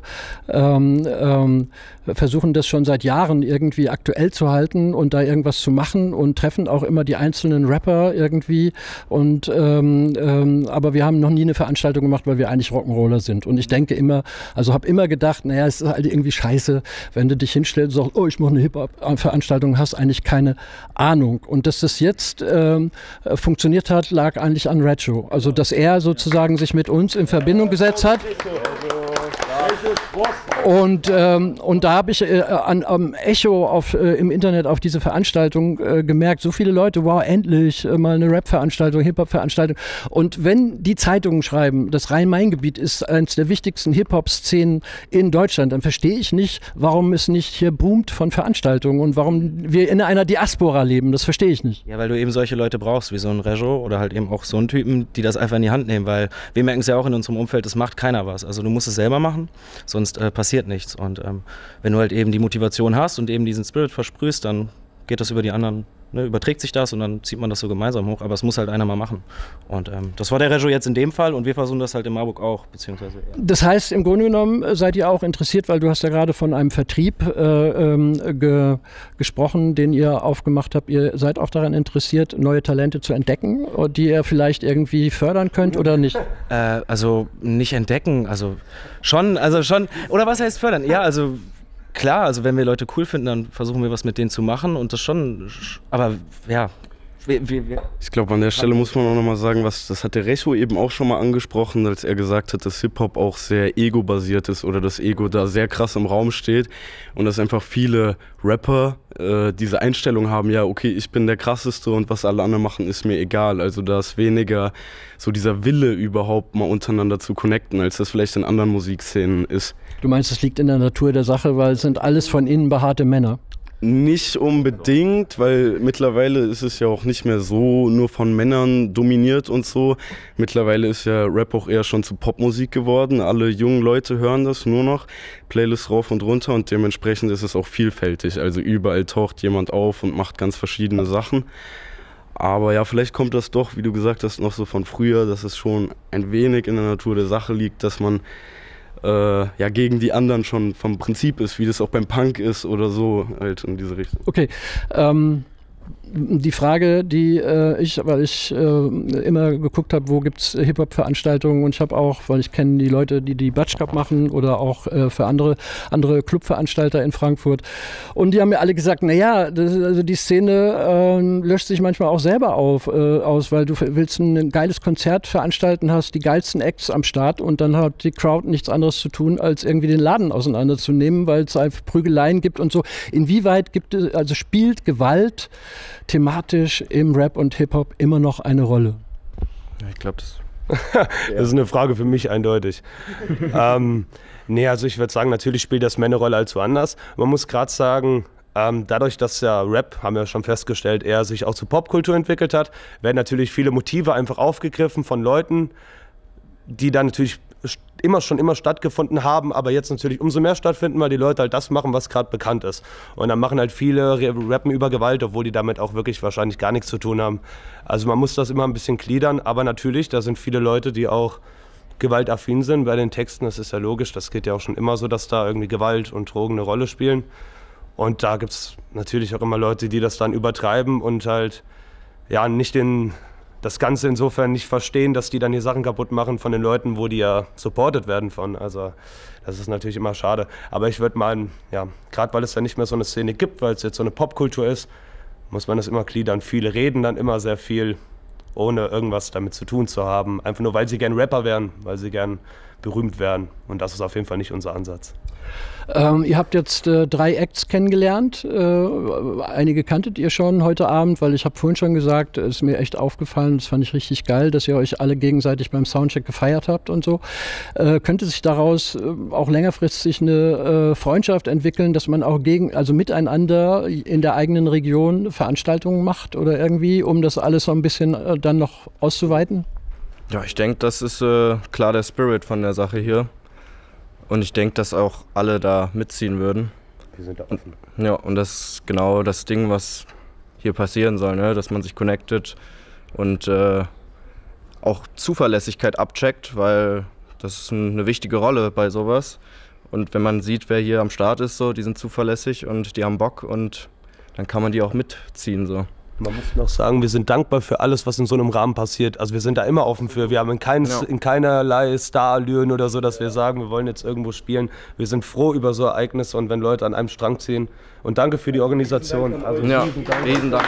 versuchen das schon seit Jahren irgendwie aktuell zu halten und da irgendwas zu machen und treffen auch immer die einzelnen Rapper irgendwie, und aber wir haben noch nie eine Veranstaltung gemacht, weil wir eigentlich Rock'n'Roller sind, und ich denke immer, also habe immer gedacht, naja, es ist halt irgendwie scheiße, wenn du dich hinstellst und sagst, oh, ich mache eine Hip-Hop-Veranstaltung, hast eigentlich keine Ahnung. Und dass das jetzt funktioniert hat, lag eigentlich an Retro. Also dass er sozusagen sich mit uns in Verbindung gesetzt hat. Und da habe ich am Echo im Internet auf diese Veranstaltung gemerkt, so viele Leute, wow, endlich mal eine Rap-Veranstaltung, Hip-Hop-Veranstaltung. Und wenn die Zeitungen schreiben, das Rhein-Main-Gebiet ist eines der wichtigsten Hip-Hop-Szenen in Deutschland, dann verstehe ich nicht, warum es nicht hier boomt von Veranstaltungen und warum wir in einer Diaspora leben. Das verstehe ich nicht. Ja, weil du eben solche Leute brauchst, wie so ein Rejo oder halt eben auch so einen Typen, die das einfach in die Hand nehmen, weil wir merken es ja auch in unserem Umfeld, es macht keiner was. Also du musst es selber machen, sonst passiert nichts. Und wenn du halt eben die Motivation hast und eben diesen Spirit versprühst, dann geht das über die anderen, ne, überträgt sich das und dann zieht man das so gemeinsam hoch, aber es muss halt einer mal machen. Und das war der Rejo jetzt in dem Fall und wir versuchen das halt in Marburg auch, beziehungsweise... Ja. Das heißt, im Grunde genommen seid ihr auch interessiert, weil du hast ja gerade von einem Vertrieb gesprochen, den ihr aufgemacht habt. Ihr seid auch daran interessiert, neue Talente zu entdecken, die ihr vielleicht irgendwie fördern könnt oder nicht? Also nicht entdecken, also schon, oder was heißt fördern? Ja, also... Klar, also wenn wir Leute cool finden, dann versuchen wir was mit denen zu machen und das schon, aber ja. Ich glaube, an der Stelle muss man auch nochmal sagen, das hat der Recho eben auch schon mal angesprochen, als er gesagt hat, dass Hip-Hop auch sehr ego-basiert ist oder das Ego da sehr krass im Raum steht und dass einfach viele Rapper diese Einstellung haben, ja, okay, ich bin der Krasseste und was alle anderen machen, ist mir egal. Also da ist weniger so dieser Wille überhaupt mal untereinander zu connecten, als das vielleicht in anderen Musikszenen ist. Du meinst, es liegt in der Natur der Sache, weil es sind alles von innen behaarte Männer? Nicht unbedingt, weil mittlerweile ist es ja auch nicht mehr so nur von Männern dominiert und so. Mittlerweile ist ja Rap auch eher schon zu Popmusik geworden. Alle jungen Leute hören das nur noch, Playlists rauf und runter und dementsprechend ist es auch vielfältig. Also überall taucht jemand auf und macht ganz verschiedene Sachen. Aber ja, vielleicht kommt das doch, wie du gesagt hast, noch so von früher, dass es schon ein wenig in der Natur der Sache liegt, dass man ja, gegen die anderen schon vom Prinzip ist, wie das auch beim Punk ist oder so, halt in diese Richtung. Okay, die Frage, die weil ich immer geguckt habe, wo gibt es Hip-Hop-Veranstaltungen, und ich habe auch, weil ich kenne die Leute, die Batsch Cup machen oder auch für andere Clubveranstalter in Frankfurt, und die haben mir alle gesagt, naja, also die Szene löscht sich manchmal auch selber aus, weil du willst ein geiles Konzert veranstalten, hast die geilsten Acts am Start und dann hat die Crowd nichts anderes zu tun, als irgendwie den Laden auseinanderzunehmen, weil es einfach Prügeleien gibt und so. Inwieweit spielt Gewalt thematisch im Rap und Hip-Hop immer noch eine Rolle? Ja, ich glaube, das das ist eine Frage für mich eindeutig. Nee, also ich würde sagen, natürlich spielt das mehr eine Rolle als woanders. Man muss gerade sagen, dadurch, dass ja Rap, haben wir schon festgestellt, eher sich auch zur Popkultur entwickelt hat, werden natürlich viele Motive einfach aufgegriffen von Leuten, die dann natürlich schon immer stattgefunden haben, aber jetzt natürlich umso mehr stattfinden, weil die Leute halt das machen, was gerade bekannt ist. Und dann machen halt viele Rappen über Gewalt, obwohl die damit auch wirklich wahrscheinlich gar nichts zu tun haben. Also man muss das immer ein bisschen gliedern, aber natürlich, da sind viele Leute, die auch gewaltaffin sind bei den Texten. Das ist ja logisch, das geht ja auch schon immer so, dass da irgendwie Gewalt und Drogen eine Rolle spielen. Und da gibt es natürlich auch immer Leute, die das dann übertreiben und halt ja nicht das Ganze insofern nicht verstehen, dass die dann hier Sachen kaputt machen von den Leuten, wo die ja supported werden von. Also das ist natürlich immer schade. Aber ich würde meinen, ja, gerade weil es ja nicht mehr so eine Szene gibt, weil es jetzt so eine Popkultur ist, muss man das immer gliedern. Viele reden dann immer sehr viel, ohne irgendwas damit zu tun zu haben. Einfach nur, weil sie gern Rapper wären, weil sie gern berühmt wären. Und das ist auf jeden Fall nicht unser Ansatz. Ihr habt jetzt 3 Acts kennengelernt. Einige kanntet ihr schon heute Abend, weil ich habe vorhin schon gesagt, es ist mir echt aufgefallen, das fand ich richtig geil, dass ihr euch alle gegenseitig beim Soundcheck gefeiert habt und so. Könnte sich daraus auch längerfristig eine Freundschaft entwickeln, dass man auch miteinander in der eigenen Region Veranstaltungen macht oder irgendwie, um das alles so ein bisschen dann noch auszuweiten? Ja, ich denke, das ist klar der Spirit von der Sache hier. Und ich denke, dass auch alle da mitziehen würden. Wir sind da offen. Ja, und das ist genau das Ding, was hier passieren soll, ne? Dass man sich connectet und auch Zuverlässigkeit abcheckt, weil das ist eine wichtige Rolle bei sowas. Und wenn man sieht, wer hier am Start ist, so, die sind zuverlässig und die haben Bock, und dann kann man die auch mitziehen. So. Man muss noch sagen, wir sind dankbar für alles, was in so einem Rahmen passiert. Also wir sind da immer offen für. Wir haben in keinerlei Starallüren oder so, dass wir sagen, wir wollen jetzt irgendwo spielen. Wir sind froh über so Ereignisse und wenn Leute an einem Strang ziehen. Und danke für die Organisation. Also riesen Dank.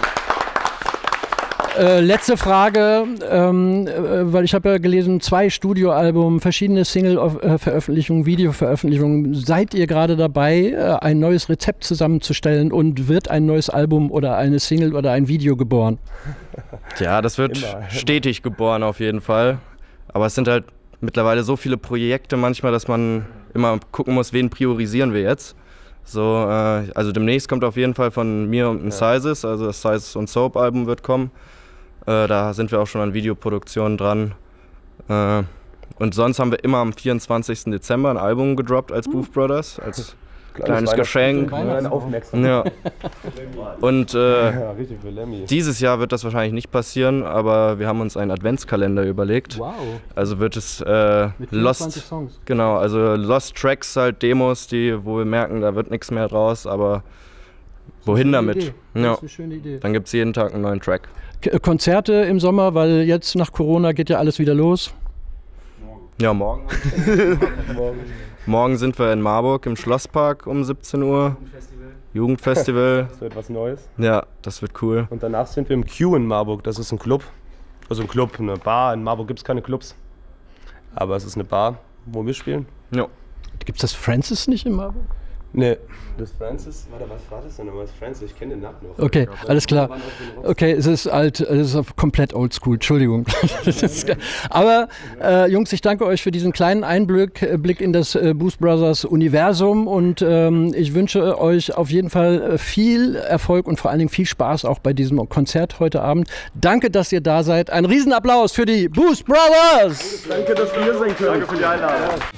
Letzte Frage, weil ich habe ja gelesen, 2 Studioalbum, verschiedene Single-Veröffentlichungen, Video-Veröffentlichungen. Seid ihr gerade dabei, ein neues Rezept zusammenzustellen, und wird ein neues Album oder eine Single oder ein Video geboren? Ja, das wird stetig geboren auf jeden Fall. Aber es sind halt mittlerweile so viele Projekte manchmal, dass man immer gucken muss, wen priorisieren wir jetzt. So, also demnächst kommt auf jeden Fall von mir und Sizes, also das Sizes und Soap Album wird kommen. Da sind wir auch schon an Videoproduktionen dran. Und sonst haben wir immer am 24. Dezember ein Album gedroppt als Booth Brothers, als kleines Geschenk. Ja. Und dieses Jahr wird das wahrscheinlich nicht passieren, aber wir haben uns einen Adventskalender überlegt. Wow. Also wird es mit 24 Songs. Genau, also Lost Tracks, halt Demos, wo wir merken, da wird nichts mehr draus, aber wohin damit? Ja. Das ist eine schöne Idee. Dann gibt es jeden Tag einen neuen Track. Konzerte im Sommer, weil jetzt nach Corona geht ja alles wieder los. Ja, morgen. Morgen sind wir in Marburg im Schlosspark um 17 Uhr. Jugendfestival. Das wird was Neues. Ja, das wird cool. Und danach sind wir im Q in Marburg. Das ist ein Club. Also ein Club, eine Bar. In Marburg gibt es keine Clubs. Aber es ist eine Bar, wo wir spielen. Ja. Gibt es das Francis nicht in Marburg? Nee. Das Francis, warte, was war das denn nochmal? Das Francis, ich kenne den Namen noch. Okay, alles klar. Okay, es ist alt, es ist komplett oldschool, Entschuldigung. Aber Jungs, ich danke euch für diesen kleinen Einblick in das Booth Brothers Universum, und ich wünsche euch auf jeden Fall viel Erfolg und vor allen Dingen viel Spaß auch bei diesem Konzert heute Abend. Danke, dass ihr da seid. Ein Riesenapplaus für die Booth Brothers! Danke, dass wir hier sein können. Danke für die Einladung.